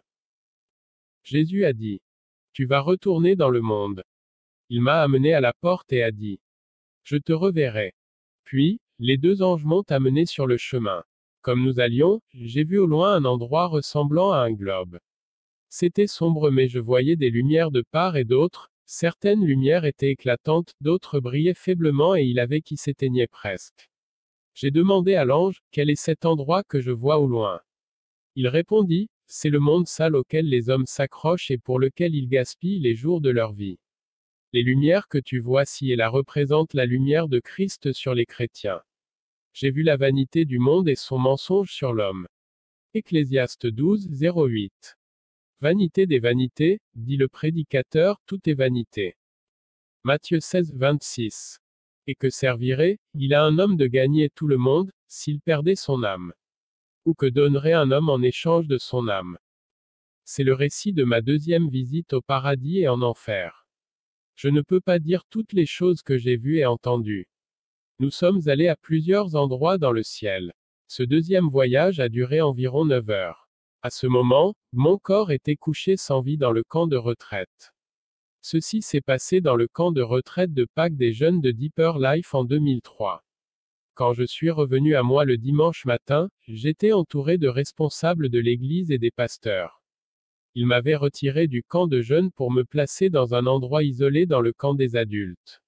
Jésus a dit. Tu vas retourner dans le monde. Il m'a amené à la porte et a dit. Je te reverrai. Puis, les deux anges m'ont amené sur le chemin. Comme nous allions, j'ai vu au loin un endroit ressemblant à un globe. C'était sombre mais je voyais des lumières de part et d'autre, certaines lumières étaient éclatantes, d'autres brillaient faiblement et il avait qui s'éteignait presque. J'ai demandé à l'ange, quel est cet endroit que je vois au loin? Il répondit, c'est le monde sale auquel les hommes s'accrochent et pour lequel ils gaspillent les jours de leur vie. Les lumières que tu vois ci et là représentent la lumière de Christ sur les chrétiens. J'ai vu la vanité du monde et son mensonge sur l'homme. Ecclésiaste 12, 08. Vanité des vanités, dit le prédicateur, tout est vanité. Matthieu 16, 26. Et que servirait-il à un homme de gagner tout le monde, s'il perdait son âme? Ou que donnerait un homme en échange de son âme? C'est le récit de ma deuxième visite au paradis et en enfer. Je ne peux pas dire toutes les choses que j'ai vues et entendues. Nous sommes allés à plusieurs endroits dans le ciel. Ce deuxième voyage a duré environ 9 heures. À ce moment, mon corps était couché sans vie dans le camp de retraite. Ceci s'est passé dans le camp de retraite de Pâques des jeunes de Deeper Life en 2003. Quand je suis revenu à moi le dimanche matin, j'étais entouré de responsables de l'église et des pasteurs. Il m'avait retiré du camp de jeunes pour me placer dans un endroit isolé dans le camp des adultes.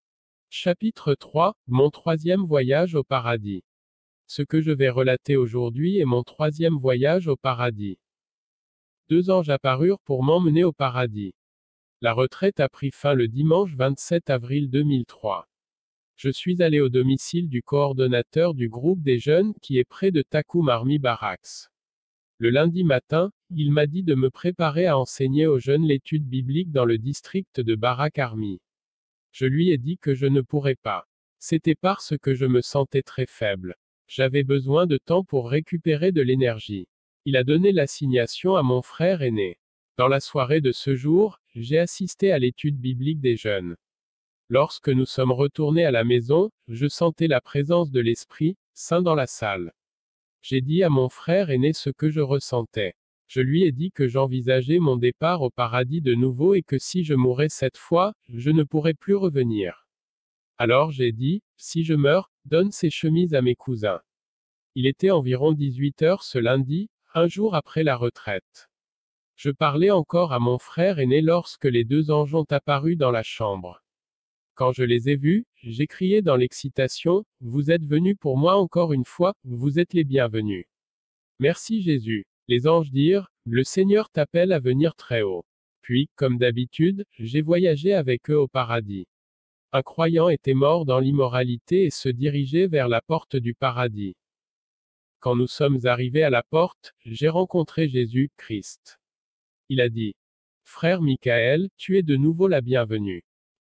Chapitre 3, mon troisième voyage au paradis. Ce que je vais relater aujourd'hui est mon troisième voyage au paradis. 2 anges apparurent pour m'emmener au paradis. La retraite a pris fin le dimanche 27 avril 2003. Je suis allé au domicile du coordonnateur du groupe des jeunes qui est près de Takum Army Barracks. Le lundi matin, il m'a dit de me préparer à enseigner aux jeunes l'étude biblique dans le district de Barak Army. Je lui ai dit que je ne pourrais pas. C'était parce que je me sentais très faible. J'avais besoin de temps pour récupérer de l'énergie. Il a donné l'assignation à mon frère aîné. Dans la soirée de ce jour, j'ai assisté à l'étude biblique des jeunes. Lorsque nous sommes retournés à la maison, je sentais la présence de l'Esprit Saint dans la salle. J'ai dit à mon frère aîné ce que je ressentais. Je lui ai dit que j'envisageais mon départ au paradis de nouveau et que si je mourais cette fois, je ne pourrais plus revenir. Alors j'ai dit, si je meurs, donne ces chemises à mes cousins. Il était environ 18 heures ce lundi, un jour après la retraite. Je parlais encore à mon frère aîné lorsque les 2 anges ont apparu dans la chambre. Quand je les ai vus, j'ai crié dans l'excitation, « Vous êtes venus pour moi encore une fois, vous êtes les bienvenus. » Merci Jésus. Les anges dirent, « Le Seigneur t'appelle à venir très haut. » Puis, comme d'habitude, j'ai voyagé avec eux au paradis. Un croyant était mort dans l'immoralité et se dirigeait vers la porte du paradis. Quand nous sommes arrivés à la porte, j'ai rencontré Jésus, Christ. Il a dit, « Frère Michael, tu es de nouveau la bienvenue. »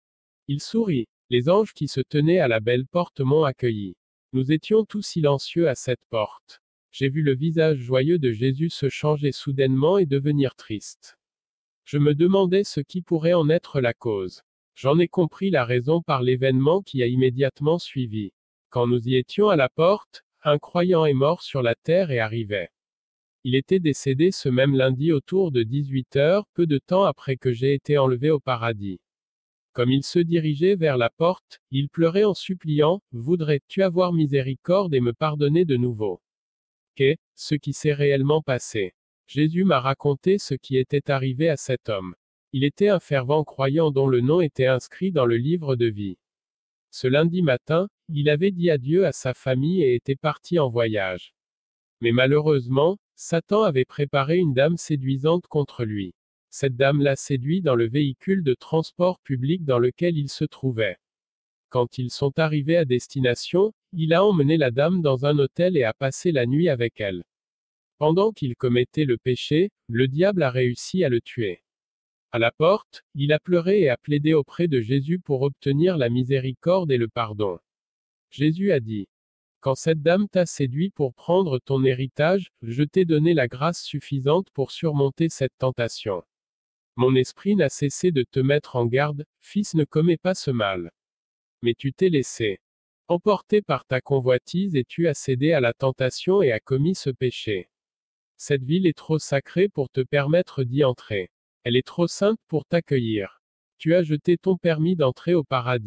Il sourit. Les anges qui se tenaient à la belle porte m'ont accueilli. Nous étions tous silencieux à cette porte. J'ai vu le visage joyeux de Jésus se changer soudainement et devenir triste. Je me demandais ce qui pourrait en être la cause. J'en ai compris la raison par l'événement qui a immédiatement suivi. Quand nous y étions à la porte, un croyant est mort sur la terre et arrivait. Il était décédé ce même lundi autour de 18 heures, peu de temps après que j'ai été enlevé au paradis. Comme il se dirigeait vers la porte, il pleurait en suppliant, « Voudrais-tu avoir miséricorde et me pardonner de nouveau ?» Qu'est ce qui s'est réellement passé? Jésus m'a raconté ce qui était arrivé à cet homme. Il était un fervent croyant dont le nom était inscrit dans le livre de vie. Ce lundi matin, il avait dit adieu à sa famille et était parti en voyage. Mais malheureusement, Satan avait préparé une dame séduisante contre lui. Cette dame l'a séduit dans le véhicule de transport public dans lequel il se trouvait. Quand ils sont arrivés à destination, il a emmené la dame dans un hôtel et a passé la nuit avec elle. Pendant qu'il commettait le péché, le diable a réussi à le tuer. À la porte, il a pleuré et a plaidé auprès de Jésus pour obtenir la miséricorde et le pardon. Jésus a dit, « Quand cette dame t'a séduit pour prendre ton héritage, je t'ai donné la grâce suffisante pour surmonter cette tentation. Mon esprit n'a cessé de te mettre en garde, fils ne commets pas ce mal. Mais tu t'es laissé emporter par ta convoitise et tu as cédé à la tentation et as commis ce péché. Cette ville est trop sacrée pour te permettre d'y entrer. Elle est trop sainte pour t'accueillir. Tu as jeté ton permis d'entrer au paradis. »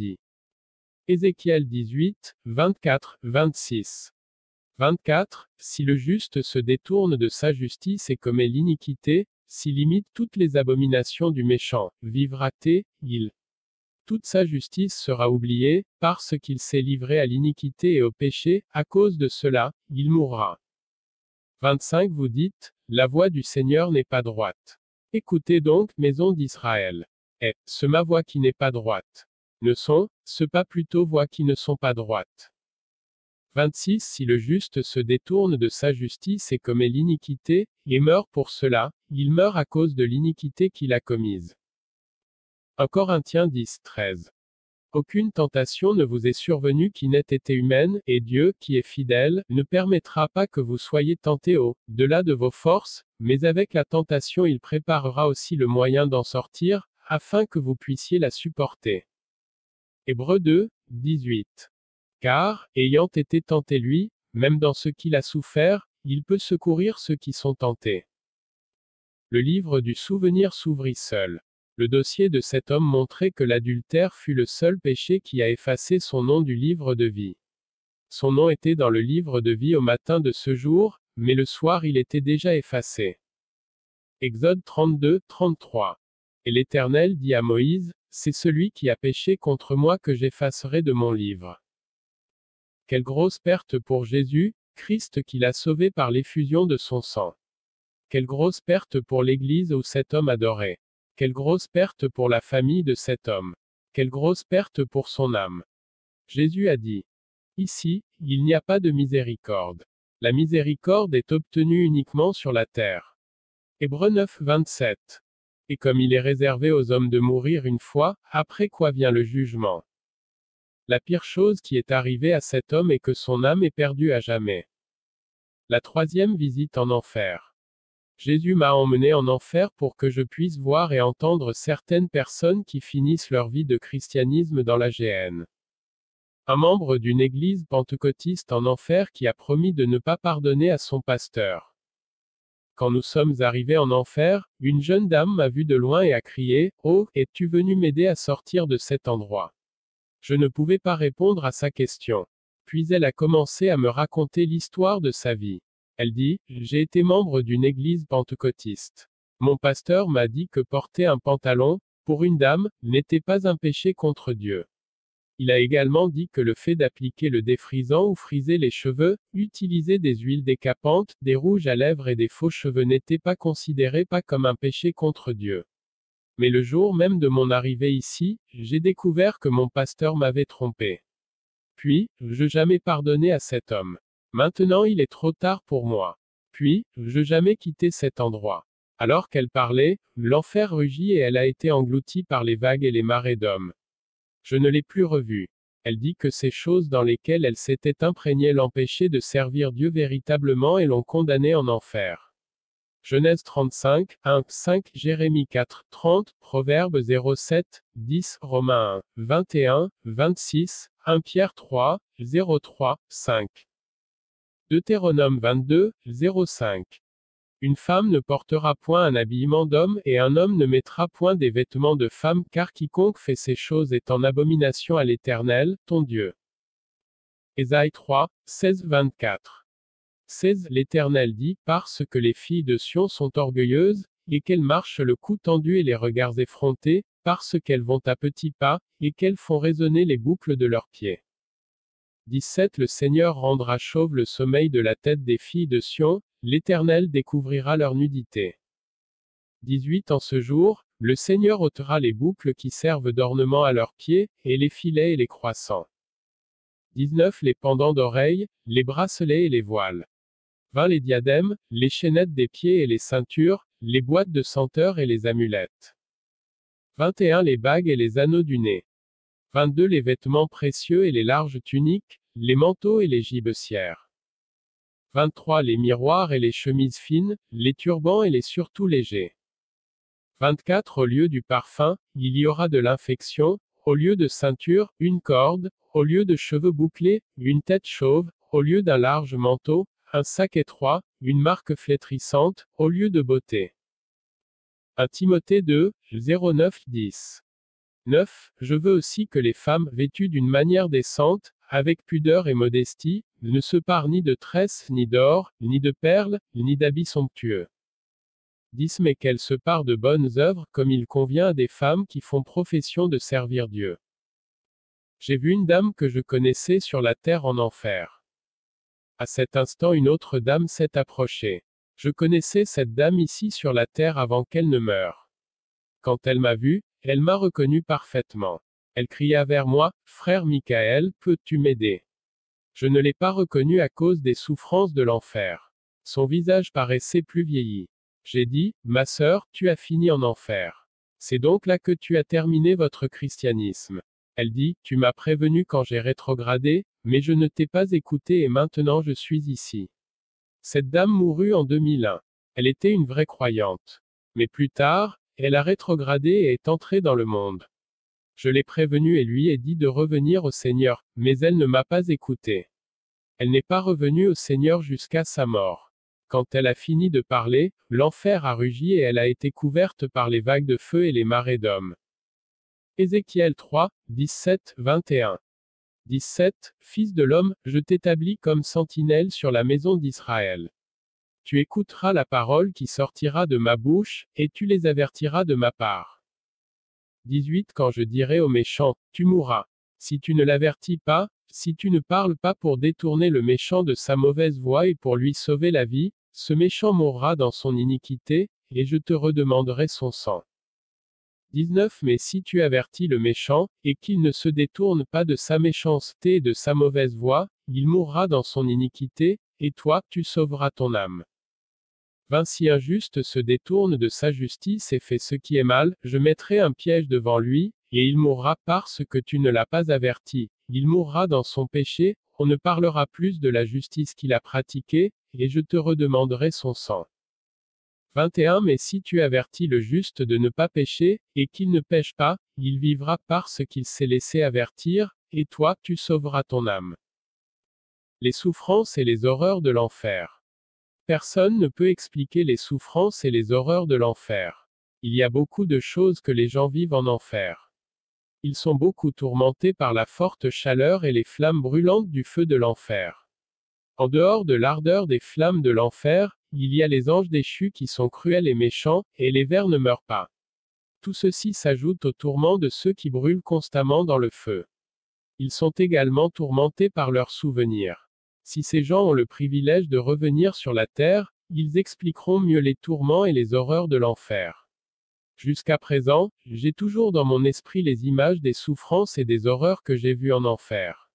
Ézéchiel 18, 24, 26. 24. Si le juste se détourne de sa justice et commet l'iniquité, s'il imite toutes les abominations du méchant, vivra-t-il. Toute sa justice sera oubliée, parce qu'il s'est livré à l'iniquité et au péché, à cause de cela, il mourra. 25. Vous dites, la voie du Seigneur n'est pas droite. Écoutez donc, maison d'Israël. Est-ce ma voie qui n'est pas droite? Ne sont-ce pas plutôt voies qui ne sont pas droites? 26. Si le juste se détourne de sa justice et commet l'iniquité, et meurt pour cela, il meurt à cause de l'iniquité qu'il a commise. 1 Corinthiens 10, 13. Aucune tentation ne vous est survenue qui n'ait été humaine, et Dieu, qui est fidèle, ne permettra pas que vous soyez tentés au-delà de vos forces, mais avec la tentation il préparera aussi le moyen d'en sortir, afin que vous puissiez la supporter. Hébreux 2, 18. Car, ayant été tenté lui, même dans ce qu'il a souffert, il peut secourir ceux qui sont tentés. Le livre du souvenir s'ouvrit seul. Le dossier de cet homme montrait que l'adultère fut le seul péché qui a effacé son nom du livre de vie. Son nom était dans le livre de vie au matin de ce jour, mais le soir il était déjà effacé. Exode 32, 33. Et l'Éternel dit à Moïse, c'est celui qui a péché contre moi que j'effacerai de mon livre. Quelle grosse perte pour Jésus, Christ qui l'a sauvé par l'effusion de son sang. Quelle grosse perte pour l'Église où cet homme adorait. Quelle grosse perte pour la famille de cet homme. Quelle grosse perte pour son âme. Jésus a dit. Ici, il n'y a pas de miséricorde. La miséricorde est obtenue uniquement sur la terre. Hébreux 9, 27. Et comme il est réservé aux hommes de mourir une fois, après quoi vient le jugement. La pire chose qui est arrivée à cet homme est que son âme est perdue à jamais. La troisième visite en enfer. Jésus m'a emmené en enfer pour que je puisse voir et entendre certaines personnes qui finissent leur vie de christianisme dans la géhenne. Un membre d'une église pentecôtiste en enfer qui a promis de ne pas pardonner à son pasteur. Quand nous sommes arrivés en enfer, une jeune dame m'a vu de loin et a crié, « Oh, es-tu venu m'aider à sortir de cet endroit ?» Je ne pouvais pas répondre à sa question. Puis elle a commencé à me raconter l'histoire de sa vie. Elle dit, « J'ai été membre d'une église pentecôtiste. Mon pasteur m'a dit que porter un pantalon, pour une dame, n'était pas un péché contre Dieu. Il a également dit que le fait d'appliquer le défrisant ou friser les cheveux, utiliser des huiles décapantes, des rouges à lèvres et des faux cheveux n'était pas considéré pas comme un péché contre Dieu. Mais le jour même de mon arrivée ici, j'ai découvert que mon pasteur m'avait trompé. Puis, je jamais pardonné à cet homme. Maintenant il est trop tard pour moi. Puis, je jamais quitté cet endroit. » Alors qu'elle parlait, l'enfer rugit et elle a été engloutie par les vagues et les marées d'hommes. Je ne l'ai plus revue. Elle dit que ces choses dans lesquelles elle s'était imprégnée l'empêchaient de servir Dieu véritablement et l'ont condamnée en enfer. Genèse 35, 1, 5, Jérémie 4, 30, Proverbes 07, 10, Romains 1, 21, 26, 1 Pierre 3, 03, 5. Deutéronome 22, 05. Une femme ne portera point un habillement d'homme et un homme ne mettra point des vêtements de femme car quiconque fait ces choses est en abomination à l'Éternel, ton Dieu. Ésaïe 3, 16, 24. 16. L'Éternel dit, parce que les filles de Sion sont orgueilleuses, et qu'elles marchent le cou tendu et les regards effrontés, parce qu'elles vont à petits pas, et qu'elles font résonner les boucles de leurs pieds. 17. Le Seigneur rendra chauve le sommeil de la tête des filles de Sion, l'Éternel découvrira leur nudité. 18. En ce jour, le Seigneur ôtera les boucles qui servent d'ornement à leurs pieds, et les filets et les croissants. 19. Les pendants d'oreilles, les bracelets et les voiles. 20. Les diadèmes, les chaînettes des pieds et les ceintures, les boîtes de senteurs et les amulettes. 21. Les bagues et les anneaux du nez. 22. Les vêtements précieux et les larges tuniques, les manteaux et les gibecières. 23. Les miroirs et les chemises fines, les turbans et les surtouts légers. 24. Au lieu du parfum, il y aura de l'infection, au lieu de ceinture, une corde, au lieu de cheveux bouclés, une tête chauve, au lieu d'un large manteau, un sac étroit, une marque flétrissante, au lieu de beauté. 1 Timothée 2, 09, 10. 9. Je veux aussi que les femmes, vêtues d'une manière décente, avec pudeur et modestie, ne se parent ni de tresses, ni d'or, ni de perles, ni d'habits somptueux. 10. Mais qu'elles se parent de bonnes œuvres, comme il convient à des femmes qui font profession de servir Dieu. J'ai vu une dame que je connaissais sur la terre en enfer. À cet instant une autre dame s'est approchée. Je connaissais cette dame ici sur la terre avant qu'elle ne meure. Quand elle m'a vu, elle m'a reconnu parfaitement. Elle cria vers moi, « Frère Michael, peux-tu m'aider ?» Je ne l'ai pas reconnue à cause des souffrances de l'enfer. Son visage paraissait plus vieilli. J'ai dit, « Ma sœur, tu as fini en enfer. C'est donc là que tu as terminé votre christianisme. » Elle dit, « Tu m'as prévenu quand j'ai rétrogradé, mais je ne t'ai pas écouté et maintenant je suis ici. » Cette dame mourut en 2001. Elle était une vraie croyante. Mais plus tard, elle a rétrogradé et est entrée dans le monde. Je l'ai prévenue et lui ai dit de revenir au Seigneur, mais elle ne m'a pas écouté. Elle n'est pas revenue au Seigneur jusqu'à sa mort. Quand elle a fini de parler, l'enfer a rugi et elle a été couverte par les vagues de feu et les marées d'hommes. Ézéchiel 3, 17, 21. 17. Fils de l'homme, je t'établis comme sentinelle sur la maison d'Israël. tu écouteras la parole qui sortira de ma bouche, et tu les avertiras de ma part. 18 Quand je dirai au méchant, tu mourras. Si tu ne l'avertis pas, si tu ne parles pas pour détourner le méchant de sa mauvaise voie et pour lui sauver la vie, ce méchant mourra dans son iniquité, et je te redemanderai son sang. 19 Mais si tu avertis le méchant, et qu'il ne se détourne pas de sa méchanceté et de sa mauvaise voie, il mourra dans son iniquité, et toi, tu sauveras ton âme. 20 Si un juste se détourne de sa justice et fait ce qui est mal, je mettrai un piège devant lui, et il mourra parce que tu ne l'as pas averti. Il mourra dans son péché, on ne parlera plus de la justice qu'il a pratiquée, et je te redemanderai son sang. 21 Mais si tu avertis le juste de ne pas pécher, et qu'il ne pêche pas, il vivra parce qu'il s'est laissé avertir, et toi, tu sauveras ton âme. Les souffrances et les horreurs de l'enfer. Personne ne peut expliquer les souffrances et les horreurs de l'enfer. Il y a beaucoup de choses que les gens vivent en enfer. Ils sont beaucoup tourmentés par la forte chaleur et les flammes brûlantes du feu de l'enfer. En dehors de l'ardeur des flammes de l'enfer, il y a les anges déchus qui sont cruels et méchants, et les vers ne meurent pas. Tout ceci s'ajoute aux tourments de ceux qui brûlent constamment dans le feu. Ils sont également tourmentés par leurs souvenirs. Si ces gens ont le privilège de revenir sur la terre, ils expliqueront mieux les tourments et les horreurs de l'enfer. Jusqu'à présent, j'ai toujours dans mon esprit les images des souffrances et des horreurs que j'ai vues en enfer.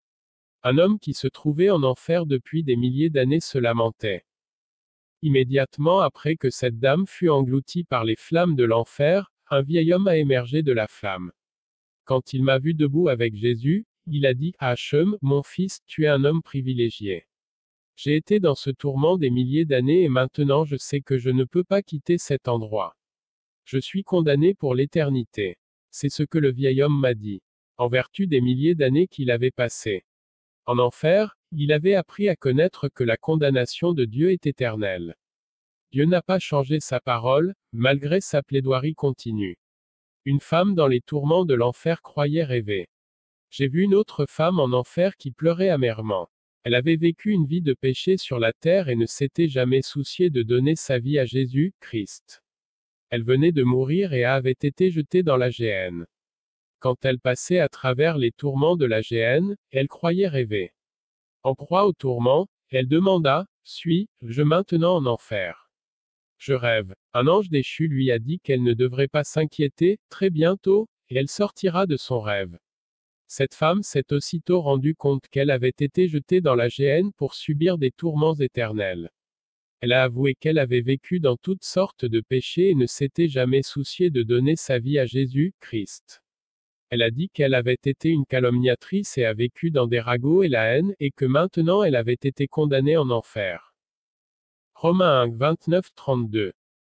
Un homme qui se trouvait en enfer depuis des milliers d'années se lamentait. Immédiatement après que cette dame fut engloutie par les flammes de l'enfer, un vieil homme a émergé de la flamme. Quand il m'a vu debout avec Jésus, il a dit, Hachem, mon fils, tu es un homme privilégié. J'ai été dans ce tourment des milliers d'années et maintenant je sais que je ne peux pas quitter cet endroit. Je suis condamné pour l'éternité. C'est ce que le vieil homme m'a dit. En vertu des milliers d'années qu'il avait passées. En enfer, il avait appris à connaître que la condamnation de Dieu est éternelle. Dieu n'a pas changé sa parole, malgré sa plaidoirie continue. Une femme dans les tourments de l'enfer croyait rêver. J'ai vu une autre femme en enfer qui pleurait amèrement. Elle avait vécu une vie de péché sur la terre et ne s'était jamais souciée de donner sa vie à Jésus, Christ. Elle venait de mourir et avait été jetée dans la géhenne. Quand elle passait à travers les tourments de la géhenne, elle croyait rêver. En proie aux tourments, elle demanda, suis-je maintenant en enfer? Je rêve. Un ange déchu lui a dit qu'elle ne devrait pas s'inquiéter, très bientôt, et elle sortira de son rêve. Cette femme s'est aussitôt rendue compte qu'elle avait été jetée dans la géhenne pour subir des tourments éternels. Elle a avoué qu'elle avait vécu dans toutes sortes de péchés et ne s'était jamais souciée de donner sa vie à Jésus, Christ. Elle a dit qu'elle avait été une calomniatrice et a vécu dans des ragots et la haine, et que maintenant elle avait été condamnée en enfer. Romains 1, 29-32.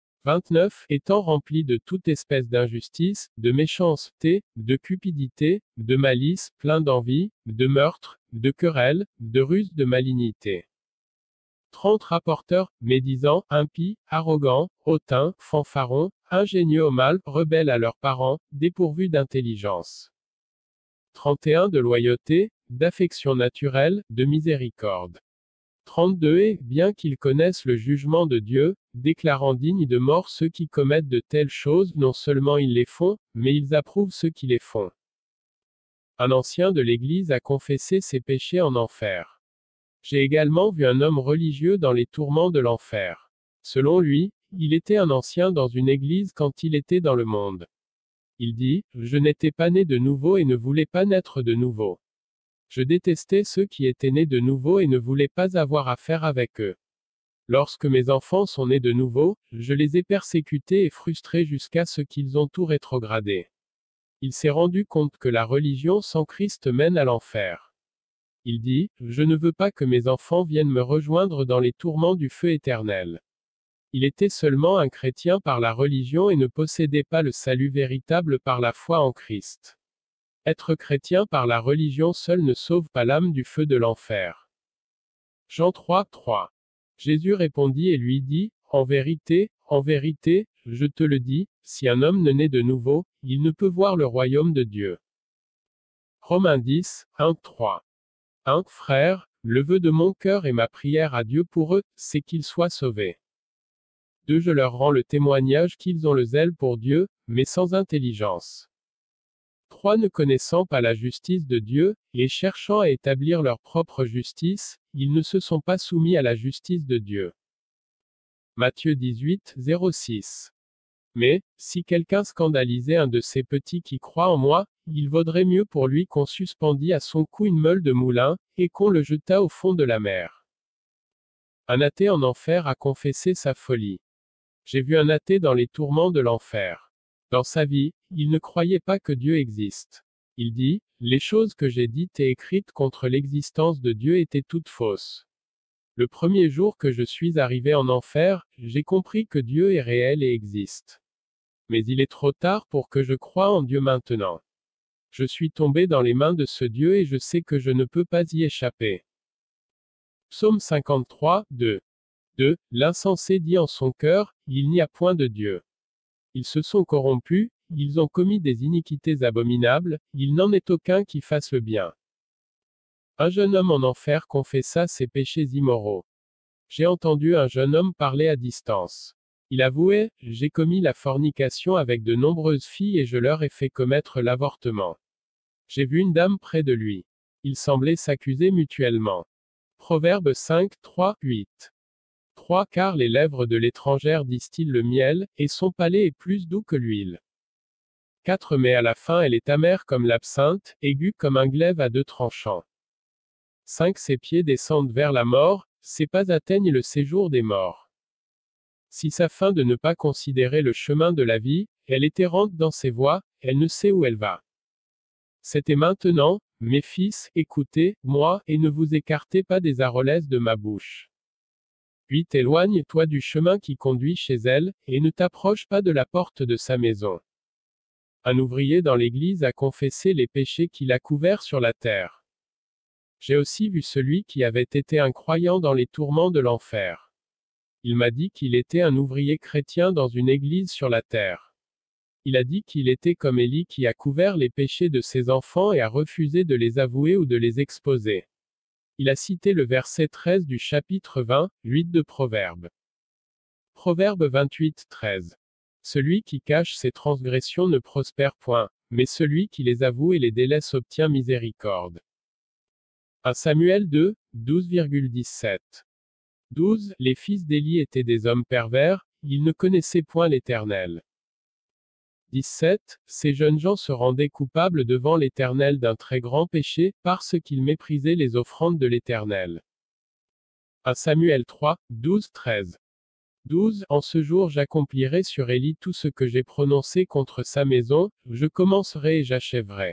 29 Étant rempli de toute espèce d'injustice, de méchanceté, de cupidité, de malice, plein d'envie, de meurtre, de querelle, de ruse, de malignité. 30 Rapporteurs, médisants, impies, arrogants, hautains, fanfarons, ingénieux au mal, rebelles à leurs parents, dépourvus d'intelligence. 31 De loyauté, d'affection naturelle, de miséricorde. 32 Et, bien qu'ils connaissent le jugement de Dieu, déclarant dignes de mort ceux qui commettent de telles choses, non seulement ils les font, mais ils approuvent ceux qui les font. Un ancien de l'Église a confessé ses péchés en enfer. J'ai également vu un homme religieux dans les tourments de l'enfer. Selon lui, il était un ancien dans une église quand il était dans le monde. Il dit, je n'étais pas né de nouveau et ne voulais pas naître de nouveau. Je détestais ceux qui étaient nés de nouveau et ne voulais pas avoir affaire avec eux. Lorsque mes enfants sont nés de nouveau, je les ai persécutés et frustrés jusqu'à ce qu'ils ont tout rétrogradé. Il s'est rendu compte que la religion sans Christ mène à l'enfer. Il dit, je ne veux pas que mes enfants viennent me rejoindre dans les tourments du feu éternel. Il était seulement un chrétien par la religion et ne possédait pas le salut véritable par la foi en Christ. Être chrétien par la religion seul ne sauve pas l'âme du feu de l'enfer. Jean 3, 3. Jésus répondit et lui dit, en vérité, je te le dis, si un homme ne naît de nouveau, il ne peut voir le royaume de Dieu. Romains 10, 1, 3. 1. Frères, Le vœu de mon cœur et ma prière à Dieu pour eux, c'est qu'ils soient sauvés. 2. Je leur rends le témoignage qu'ils ont le zèle pour Dieu, mais sans intelligence. 3. Ne connaissant pas la justice de Dieu, et cherchant à établir leur propre justice, ils ne se sont pas soumis à la justice de Dieu. Matthieu 18, 06. Mais, si quelqu'un scandalisait un de ces petits qui croient en moi, il vaudrait mieux pour lui qu'on suspendît à son cou une meule de moulin, et qu'on le jetât au fond de la mer. Un athée en enfer a confessé sa folie. J'ai vu un athée dans les tourments de l'enfer. Dans sa vie, il ne croyait pas que Dieu existe. Il dit, les choses que j'ai dites et écrites contre l'existence de Dieu étaient toutes fausses. Le premier jour que je suis arrivé en enfer, j'ai compris que Dieu est réel et existe. Mais il est trop tard pour que je croie en Dieu maintenant. Je suis tombé dans les mains de ce Dieu et je sais que je ne peux pas y échapper. Psaume 53, 2. 2. L'insensé dit en son cœur, il n'y a point de Dieu. Ils se sont corrompus, ils ont commis des iniquités abominables, il n'en est aucun qui fasse le bien. Un jeune homme en enfer confessa ses péchés immoraux. J'ai entendu un jeune homme parler à distance. Il avouait, j'ai commis la fornication avec de nombreuses filles et je leur ai fait commettre l'avortement. J'ai vu une dame près de lui. Ils semblaient s'accuser mutuellement. Proverbe 5, 3, 8. 3. Car les lèvres de l'étrangère distillent le miel, et son palais est plus doux que l'huile. 4. Mais à la fin elle est amère comme l'absinthe, aiguë comme un glaive à deux tranchants. 5. Ses pieds descendent vers la mort, ses pas atteignent le séjour des morts. 6. Afin de ne pas considérer le chemin de la vie, elle est errante dans ses voies, elle ne sait où elle va. 7. Et maintenant, mes fils, écoutez, moi, et ne vous écartez pas des arolèses de ma bouche. 8. Éloigne-toi du chemin qui conduit chez elle, et ne t'approche pas de la porte de sa maison. Un ouvrier dans l'église a confessé les péchés qu'il a couverts sur la terre. J'ai aussi vu celui qui avait été un croyant dans les tourments de l'enfer. Il m'a dit qu'il était un ouvrier chrétien dans une église sur la terre. Il a dit qu'il était comme Élie qui a couvert les péchés de ses enfants et a refusé de les avouer ou de les exposer. Il a cité le verset 13 du chapitre 20, 8 de Proverbes. Proverbe 28, 13. Celui qui cache ses transgressions ne prospère point, mais celui qui les avoue et les délaisse obtient miséricorde. 1 Samuel 2, 12,17. 12. Les fils d'Élie étaient des hommes pervers, ils ne connaissaient point l'Éternel. 17. Ces jeunes gens se rendaient coupables devant l'Éternel d'un très grand péché, parce qu'ils méprisaient les offrandes de l'Éternel. 1 Samuel 3, 12, 13. 12. En ce jour j'accomplirai sur Élie tout ce que j'ai prononcé contre sa maison, je commencerai et j'achèverai.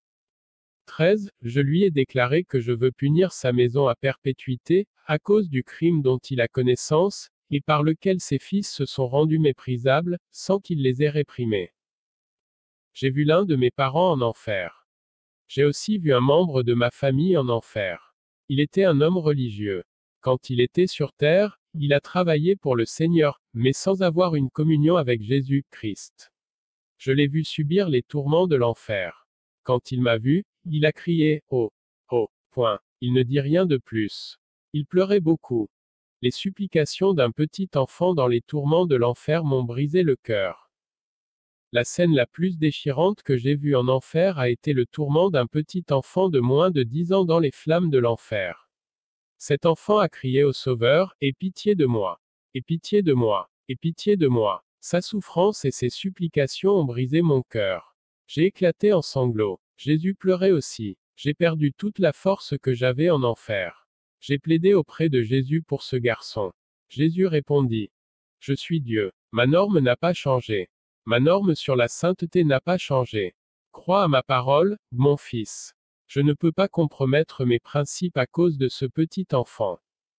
13. Je lui ai déclaré que je veux punir sa maison à perpétuité, à cause du crime dont il a connaissance, et par lequel ses fils se sont rendus méprisables, sans qu'il les ait réprimés. J'ai vu l'un de mes parents en enfer. J'ai aussi vu un membre de ma famille en enfer. Il était un homme religieux. Quand il était sur terre, il a travaillé pour le Seigneur, mais sans avoir une communion avec Jésus-Christ. Je l'ai vu subir les tourments de l'enfer. Quand il m'a vu, il a crié, oh, oh, point. Il ne dit rien de plus. Il pleurait beaucoup. Les supplications d'un petit enfant dans les tourments de l'enfer m'ont brisé le cœur. La scène la plus déchirante que j'ai vue en enfer a été le tourment d'un petit enfant de moins de 10 ans dans les flammes de l'enfer. Cet enfant a crié au Sauveur, « Aie pitié de moi! Aie pitié de moi! Aie pitié de moi !» Sa souffrance et ses supplications ont brisé mon cœur. J'ai éclaté en sanglots. Jésus pleurait aussi. J'ai perdu toute la force que j'avais en enfer. J'ai plaidé auprès de Jésus pour ce garçon. Jésus répondit, « Je suis Dieu. Ma norme n'a pas changé. Ma norme sur la sainteté n'a pas changé. Crois à ma parole, mon fils. Je ne peux pas compromettre mes principes à cause de ce petit enfant.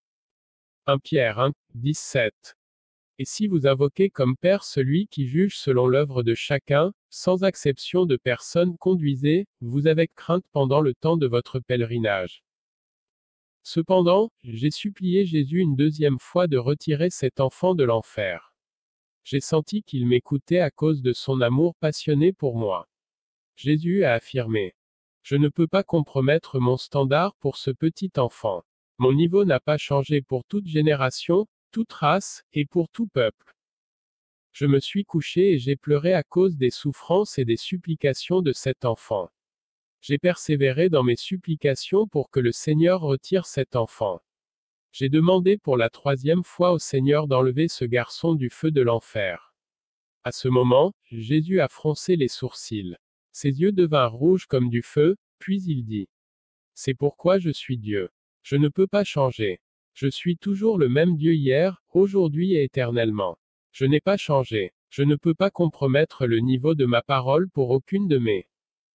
1 Pierre 1, 17. Et si vous invoquez comme Père celui qui juge selon l'œuvre de chacun, sans acception de personne, conduisez-vous avec crainte pendant le temps de votre pèlerinage. Cependant, j'ai supplié Jésus une deuxième fois de retirer cet enfant de l'enfer. J'ai senti qu'il m'écoutait à cause de son amour passionné pour moi. Jésus a affirmé, « Je ne peux pas compromettre mon standard pour ce petit enfant. Mon niveau n'a pas changé pour toute génération, toute race, et pour tout peuple. Je me suis couché et j'ai pleuré à cause des souffrances et des supplications de cet enfant. J'ai persévéré dans mes supplications pour que le Seigneur retire cet enfant. J'ai demandé pour la 3e fois au Seigneur d'enlever ce garçon du feu de l'enfer. À ce moment, Jésus a froncé les sourcils. Ses yeux devinrent rouges comme du feu, puis il dit: C'est pourquoi je suis Dieu. Je ne peux pas changer. Je suis toujours le même Dieu hier, aujourd'hui et éternellement. Je n'ai pas changé. Je ne peux pas compromettre le niveau de ma parole pour aucune de mes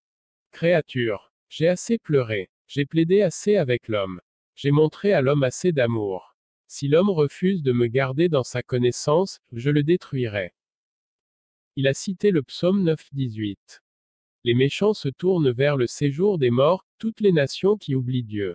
créatures. J'ai assez pleuré. J'ai plaidé assez avec l'homme. J'ai montré à l'homme assez d'amour. Si l'homme refuse de me garder dans sa connaissance, je le détruirai. Il a cité le psaume 9:18. Les méchants se tournent vers le séjour des morts, toutes les nations qui oublient Dieu.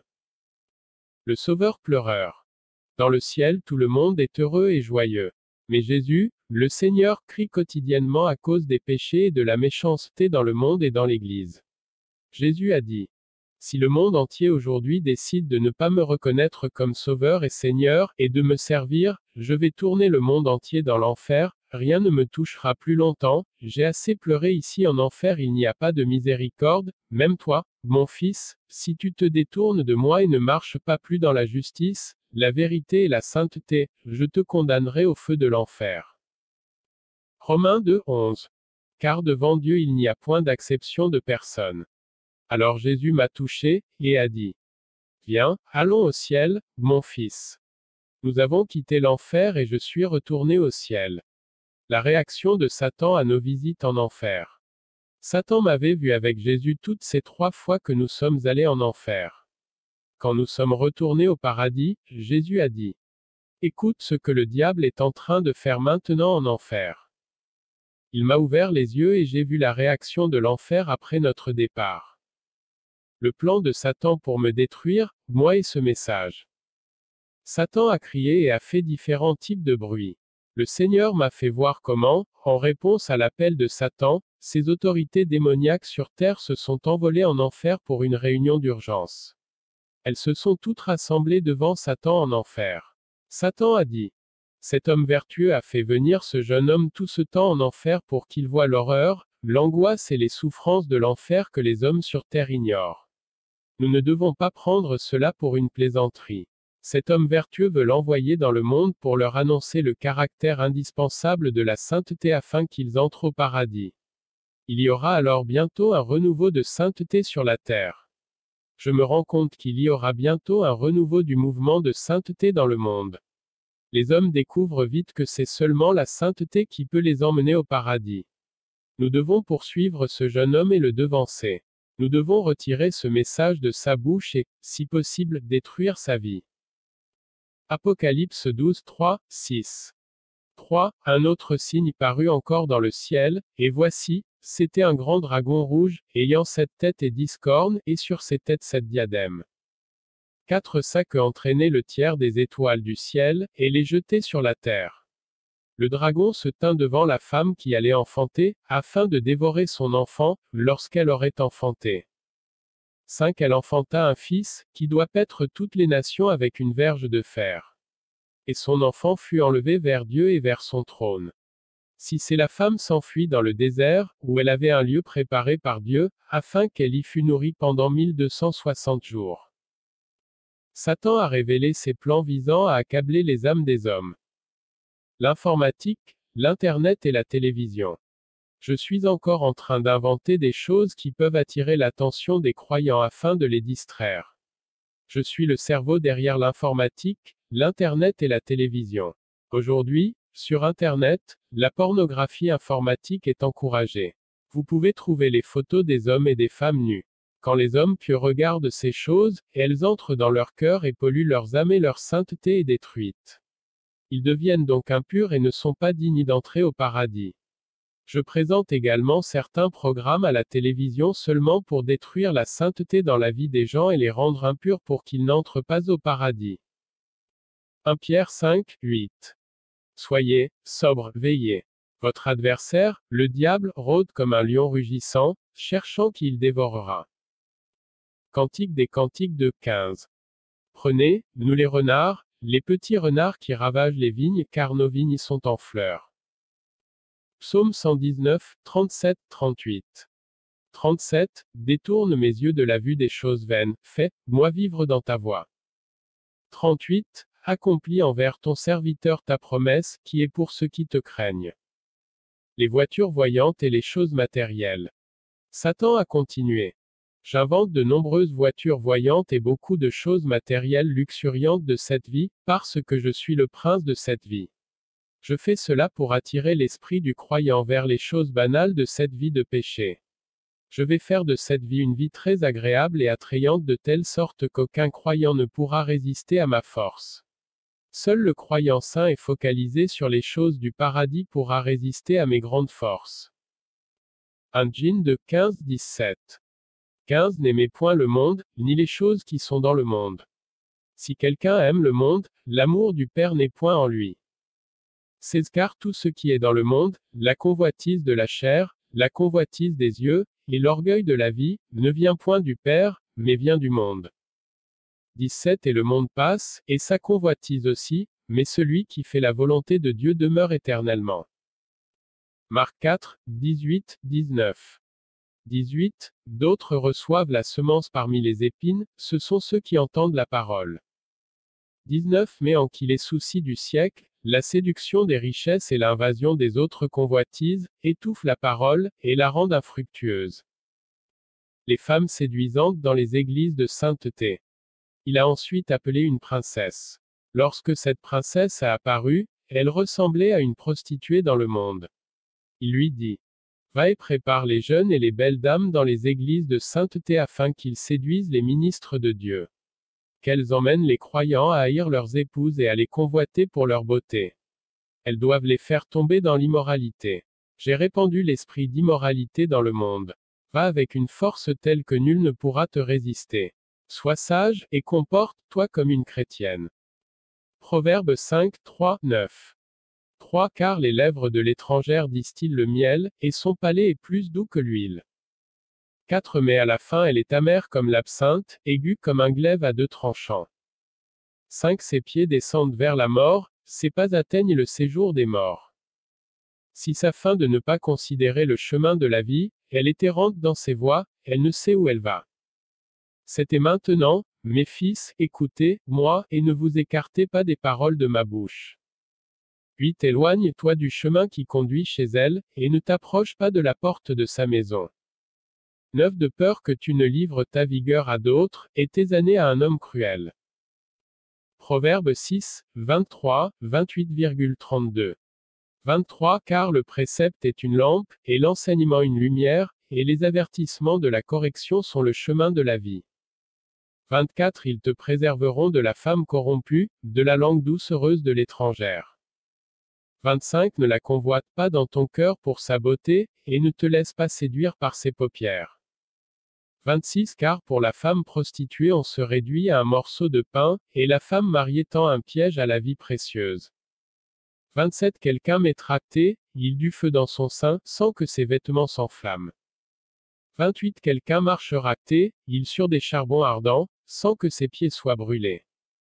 Le Sauveur pleureur. Dans le ciel, tout le monde est heureux et joyeux. Mais Jésus, le Seigneur, crie quotidiennement à cause des péchés et de la méchanceté dans le monde et dans l'Église. Jésus a dit: Si le monde entier aujourd'hui décide de ne pas me reconnaître comme Sauveur et Seigneur, et de me servir, je vais tourner le monde entier dans l'enfer, rien ne me touchera plus longtemps, j'ai assez pleuré ici en enfer, il n'y a pas de miséricorde, même toi, mon fils, si tu te détournes de moi et ne marches pas plus dans la justice, la vérité et la sainteté, je te condamnerai au feu de l'enfer. Romains 2:11. Car devant Dieu il n'y a point d'acception de personne. Alors Jésus m'a touché, et a dit: Viens, allons au ciel, mon fils. Nous avons quitté l'enfer et je suis retourné au ciel. La réaction de Satan à nos visites en enfer. Satan m'avait vu avec Jésus toutes ces 3 fois que nous sommes allés en enfer. Quand nous sommes retournés au paradis, Jésus a dit: Écoute ce que le diable est en train de faire maintenant en enfer. Il m'a ouvert les yeux et j'ai vu la réaction de l'enfer après notre départ. Le plan de Satan pour me détruire, moi et ce message. Satan a crié et a fait différents types de bruits. Le Seigneur m'a fait voir comment, en réponse à l'appel de Satan, ces autorités démoniaques sur terre se sont envolées en enfer pour une réunion d'urgence. Elles se sont toutes rassemblées devant Satan en enfer. Satan a dit: Cet homme vertueux a fait venir ce jeune homme tout ce temps en enfer pour qu'il voie l'horreur, l'angoisse et les souffrances de l'enfer que les hommes sur terre ignorent. Nous ne devons pas prendre cela pour une plaisanterie. Cet homme vertueux veut l'envoyer dans le monde pour leur annoncer le caractère indispensable de la sainteté afin qu'ils entrent au paradis. Il y aura alors bientôt un renouveau de sainteté sur la terre. Je me rends compte qu'il y aura bientôt un renouveau du mouvement de sainteté dans le monde. Les hommes découvrent vite que c'est seulement la sainteté qui peut les emmener au paradis. Nous devons poursuivre ce jeune homme et le devancer. Nous devons retirer ce message de sa bouche et, si possible, détruire sa vie. Apocalypse 12, 3, 6. 3. Un autre signe parut encore dans le ciel, et voici, c'était un grand dragon rouge, ayant 7 têtes et 10 cornes, et sur ses têtes 7 diadèmes. 4 sacs entraînaient le tiers des étoiles du ciel, et les jetaient sur la terre. Le dragon se tint devant la femme qui allait enfanter, afin de dévorer son enfant, lorsqu'elle aurait enfanté. 5. Elle enfanta un fils, qui doit paître toutes les nations avec une verge de fer. Et son enfant fut enlevé vers Dieu et vers son trône. 6. Et la femme s'enfuit dans le désert, où elle avait un lieu préparé par Dieu, afin qu'elle y fût nourrie pendant 1260 jours. Satan a révélé ses plans visant à accabler les âmes des hommes. L'informatique, l'Internet et la télévision. Je suis encore en train d'inventer des choses qui peuvent attirer l'attention des croyants afin de les distraire. Je suis le cerveau derrière l'informatique, l'Internet et la télévision. Aujourd'hui, sur Internet, la pornographie informatique est encouragée. Vous pouvez trouver les photos des hommes et des femmes nus. Quand les hommes pieux regardent ces choses, elles entrent dans leur cœur et polluent leurs âmes et leur sainteté est détruite. Ils deviennent donc impurs et ne sont pas dignes d'entrer au paradis. Je présente également certains programmes à la télévision seulement pour détruire la sainteté dans la vie des gens et les rendre impurs pour qu'ils n'entrent pas au paradis. 1 Pierre 5, 8. Soyez sobres, veillez. Votre adversaire, le diable, rôde comme un lion rugissant, cherchant qui il dévorera. Cantique des Cantiques de 15. Prenez, nous les renards, les petits renards qui ravagent les vignes, car nos vignes sont en fleurs. Psaume 119, 37, 38. 37. Détourne mes yeux de la vue des choses vaines, fais-moi vivre dans ta voie. 38. Accomplis envers ton serviteur ta promesse, qui est pour ceux qui te craignent. Les voitures voyantes et les choses matérielles. Satan a continué. J'invente de nombreuses voitures voyantes et beaucoup de choses matérielles luxuriantes de cette vie, parce que je suis le prince de cette vie. Je fais cela pour attirer l'esprit du croyant vers les choses banales de cette vie de péché. Je vais faire de cette vie une vie très agréable et attrayante de telle sorte qu'aucun croyant ne pourra résister à ma force. Seul le croyant saint et focalisé sur les choses du paradis pourra résister à mes grandes forces. 1 Jean de 15-17. 15. N'aimez point le monde, ni les choses qui sont dans le monde. Si quelqu'un aime le monde, l'amour du Père n'est point en lui. 16. Car tout ce qui est dans le monde, la convoitise de la chair, la convoitise des yeux, et l'orgueil de la vie, ne vient point du Père, mais vient du monde. 17. Et le monde passe, et sa convoitise aussi, mais celui qui fait la volonté de Dieu demeure éternellement. Marc 4, 18, 19. 18. D'autres reçoivent la semence parmi les épines, ce sont ceux qui entendent la parole. 19. Mais en qui les soucis du siècle, la séduction des richesses et l'invasion des autres convoitises, étouffent la parole, et la rendent infructueuse. Les femmes séduisantes dans les églises de sainteté. Il a ensuite appelé une princesse. Lorsque cette princesse a apparu, elle ressemblait à une prostituée dans le monde. Il lui dit: Va et prépare les jeunes et les belles dames dans les églises de sainteté afin qu'ils séduisent les ministres de Dieu. Qu'elles emmènent les croyants à haïr leurs épouses et à les convoiter pour leur beauté. Elles doivent les faire tomber dans l'immoralité. J'ai répandu l'esprit d'immoralité dans le monde. Va avec une force telle que nul ne pourra te résister. Sois sage, et comporte-toi comme une chrétienne. Proverbe 5, 3, 9. 3. Car les lèvres de l'étrangère distillent le miel, et son palais est plus doux que l'huile. 4. Mais à la fin elle est amère comme l'absinthe, aiguë comme un glaive à deux tranchants. 5. Ses pieds descendent vers la mort, ses pas atteignent le séjour des morts. 6. Afin de ne pas considérer le chemin de la vie, elle est errante dans ses voies, elle ne sait où elle va. 7. Et maintenant, mes fils, écoutez-moi, et ne vous écartez pas des paroles de ma bouche. 8. Éloigne-toi du chemin qui conduit chez elle, et ne t'approche pas de la porte de sa maison. 9. De peur que tu ne livres ta vigueur à d'autres, et tes années à un homme cruel. Proverbe 6, 23, 28,32. 23. Car le précepte est une lampe, et l'enseignement une lumière, et les avertissements de la correction sont le chemin de la vie. 24. Ils te préserveront de la femme corrompue, de la langue doucereuse de l'étrangère. 25. Ne la convoite pas dans ton cœur pour sa beauté, et ne te laisse pas séduire par ses paupières. 26. Car pour la femme prostituée on se réduit à un morceau de pain, et la femme mariée tend un piège à la vie précieuse. 27. Quelqu'un m'est tracté, il du feu dans son sein, sans que ses vêtements s'enflamment. 28. Quelqu'un marche racté, il sur des charbons ardents, sans que ses pieds soient brûlés.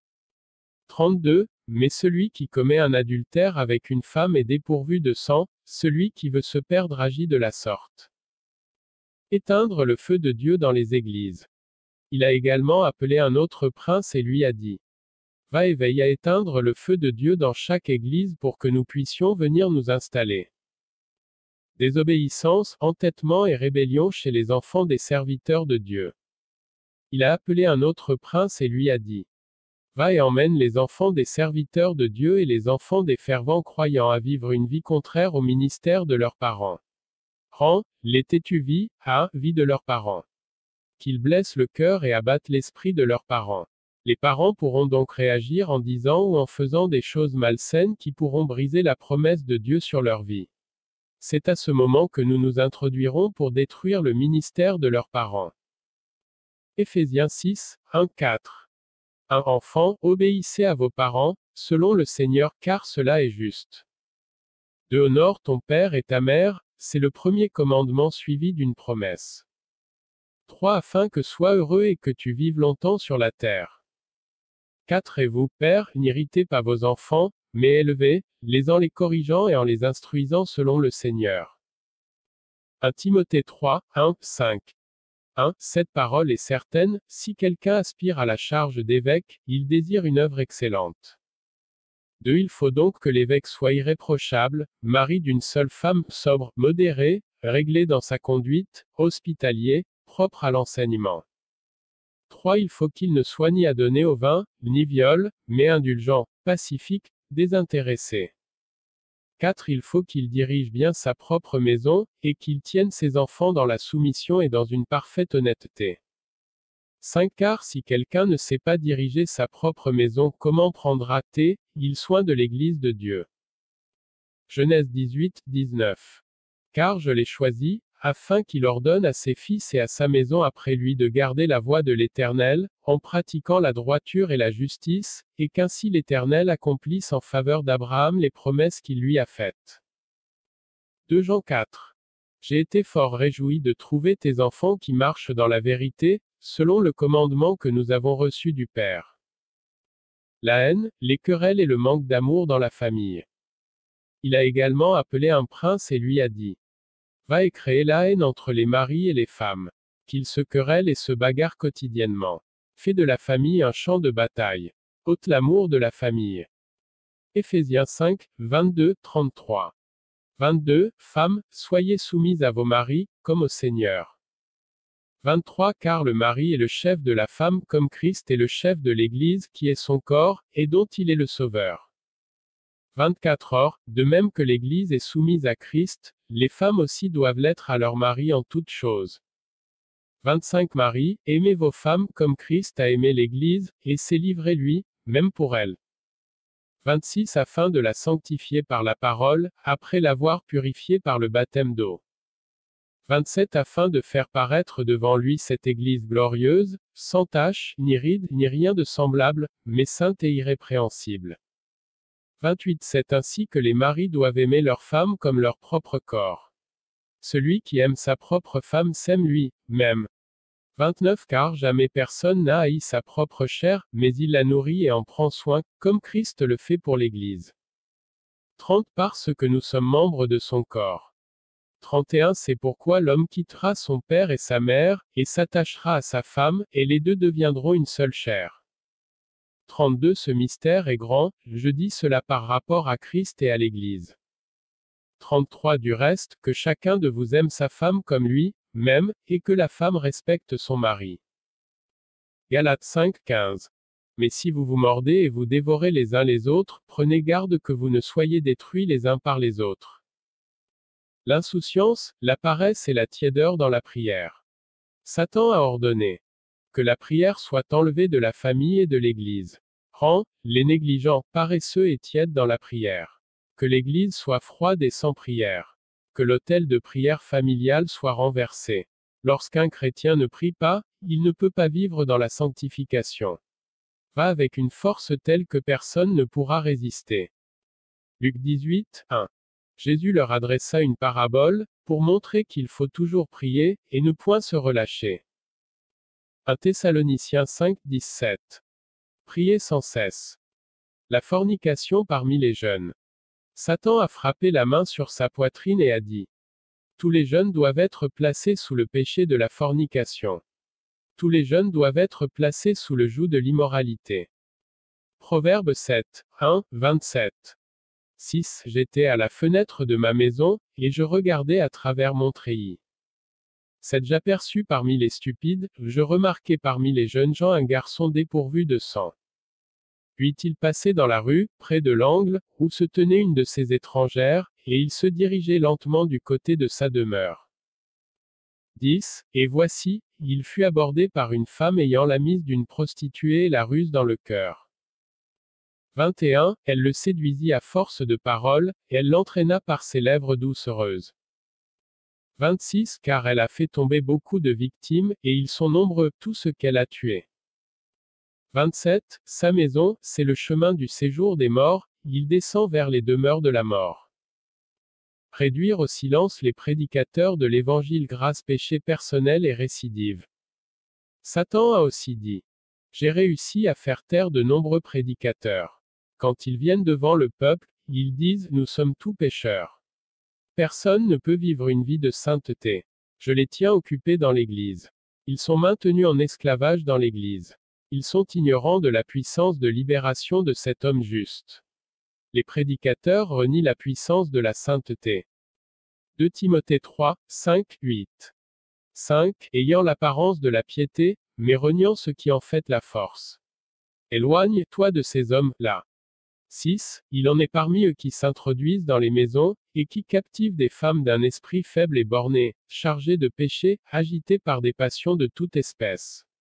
32. Mais celui qui commet un adultère avec une femme est dépourvu de sang, celui qui veut se perdre agit de la sorte. Éteindre le feu de Dieu dans les églises. Il a également appelé un autre prince et lui a dit: Va et veille à éteindre le feu de Dieu dans chaque église pour que nous puissions venir nous installer. Désobéissance, entêtement et rébellion chez les enfants des serviteurs de Dieu. Il a appelé un autre prince et lui a dit: Va et emmène les enfants des serviteurs de Dieu et les enfants des fervents croyants à vivre une vie contraire au ministère de leurs parents. Rends les têtus vie de leurs parents. Qu'ils blessent le cœur et abattent l'esprit de leurs parents. Les parents pourront donc réagir en disant ou en faisant des choses malsaines qui pourront briser la promesse de Dieu sur leur vie. C'est à ce moment que nous nous introduirons pour détruire le ministère de leurs parents. Éphésiens 6, 1, 4. Enfants, obéissez à vos parents, selon le Seigneur, car cela est juste. 2. Honore ton père et ta mère, c'est le premier commandement suivi d'une promesse. 3. Afin que sois heureux et que tu vives longtemps sur la terre. 4 Et vous, pères, n'irritez pas vos enfants, mais élevez-les en les corrigeant et en les instruisant selon le Seigneur. 1 Timothée 3, 1, 5. 1. Cette parole est certaine, si quelqu'un aspire à la charge d'évêque, il désire une œuvre excellente. 2. Il faut donc que l'évêque soit irréprochable, mari d'une seule femme, sobre, modéré, réglé dans sa conduite, hospitalier, propre à l'enseignement. 3. Il faut qu'il ne soit ni adonné au vin, ni viol, mais indulgent, pacifique, désintéressé. 4. Il faut qu'il dirige bien sa propre maison, et qu'il tienne ses enfants dans la soumission et dans une parfaite honnêteté. 5. Car si quelqu'un ne sait pas diriger sa propre maison, comment prendra-t-il soin de l'Église de Dieu? Genèse 18, 19. Car je l'ai choisi, afin qu'il ordonne à ses fils et à sa maison après lui de garder la voie de l'Éternel, en pratiquant la droiture et la justice, et qu'ainsi l'Éternel accomplisse en faveur d'Abraham les promesses qu'il lui a faites. 2 Jean 4. J'ai été fort réjoui de trouver tes enfants qui marchent dans la vérité, selon le commandement que nous avons reçu du Père. La haine, les querelles et le manque d'amour dans la famille. Il a également appelé un prince et lui a dit: Va et créer la haine entre les maris et les femmes. Qu'ils se querellent et se bagarrent quotidiennement. Fais de la famille un champ de bataille. Ôte l'amour de la famille. Éphésiens 5, 22, 33. 22. Femmes, soyez soumises à vos maris, comme au Seigneur. 23. Car le mari est le chef de la femme comme Christ est le chef de l'Église qui est son corps, et dont il est le Sauveur. 24. Or, de même que l'Église est soumise à Christ, les femmes aussi doivent l'être à leur mari en toutes choses. 25. Marie, aimez vos femmes comme Christ a aimé l'Église, et s'est livré lui, même pour elle. 26. Afin de la sanctifier par la parole, après l'avoir purifiée par le baptême d'eau. 27. Afin de faire paraître devant lui cette Église glorieuse, sans tache, ni ride, ni rien de semblable, mais sainte et irrépréhensible. 28. C'est ainsi que les maris doivent aimer leurs femmes comme leur propre corps. Celui qui aime sa propre femme s'aime lui-même. 29. Car jamais personne n'a haï sa propre chair, mais il la nourrit et en prend soin, comme Christ le fait pour l'Église. 30. Parce que nous sommes membres de son corps. 31. C'est pourquoi l'homme quittera son père et sa mère, et s'attachera à sa femme, et les deux deviendront une seule chair. 32. Ce mystère est grand, je dis cela par rapport à Christ et à l'Église. 33. Du reste, que chacun de vous aime sa femme comme lui-même, et que la femme respecte son mari. Galates 5, 15. Mais si vous vous mordez et vous dévorez les uns les autres, prenez garde que vous ne soyez détruits les uns par les autres. L'insouciance, la paresse et la tiédeur dans la prière. Satan a ordonné que la prière soit enlevée de la famille et de l'Église. Rend les négligents, paresseux et tièdes dans la prière. Que l'Église soit froide et sans prière. Que l'autel de prière familiale soit renversé. Lorsqu'un chrétien ne prie pas, il ne peut pas vivre dans la sanctification. Va avec une force telle que personne ne pourra résister. Luc 18, 1. Jésus leur adressa une parabole, pour montrer qu'il faut toujours prier, et ne point se relâcher. 1 Thessaloniciens 5, 17. Priez sans cesse. La fornication parmi les jeunes. Satan a frappé la main sur sa poitrine et a dit: tous les jeunes doivent être placés sous le péché de la fornication. Tous les jeunes doivent être placés sous le joug de l'immoralité. Proverbe 7, 1, 27. 6. J'étais à la fenêtre de ma maison, et je regardais à travers mon treillis. 7. J'aperçus parmi les stupides, je remarquai parmi les jeunes gens un garçon dépourvu de sang. 8. Il passait dans la rue, près de l'angle, où se tenait une de ces étrangères, et il se dirigeait lentement du côté de sa demeure. 10. Et voici, il fut abordé par une femme ayant la mise d'une prostituée et la ruse dans le cœur. 21. Elle le séduisit à force de paroles, et elle l'entraîna par ses lèvres doucereuses. 26. Car elle a fait tomber beaucoup de victimes, et ils sont nombreux, tous ceux qu'elle a tués. 27. Sa maison, c'est le chemin du séjour des morts, il descend vers les demeures de la mort. Réduire au silence les prédicateurs de l'évangile grâce péché personnel et récidive. Satan a aussi dit: J'ai réussi à faire taire de nombreux prédicateurs. Quand ils viennent devant le peuple, ils disent, nous sommes tous pécheurs. Personne ne peut vivre une vie de sainteté. Je les tiens occupés dans l'Église. Ils sont maintenus en esclavage dans l'Église. Ils sont ignorants de la puissance de libération de cet homme juste. Les prédicateurs renient la puissance de la sainteté. 2 Timothée 3, 5, 8. 5. Ayant l'apparence de la piété, mais reniant ce qui en fait la force. Éloigne-toi de ces hommes-là. 6. Il en est parmi eux qui s'introduisent dans les maisons, et qui captivent des femmes d'un esprit faible et borné, chargées de péché, agitées par des passions de toute espèce.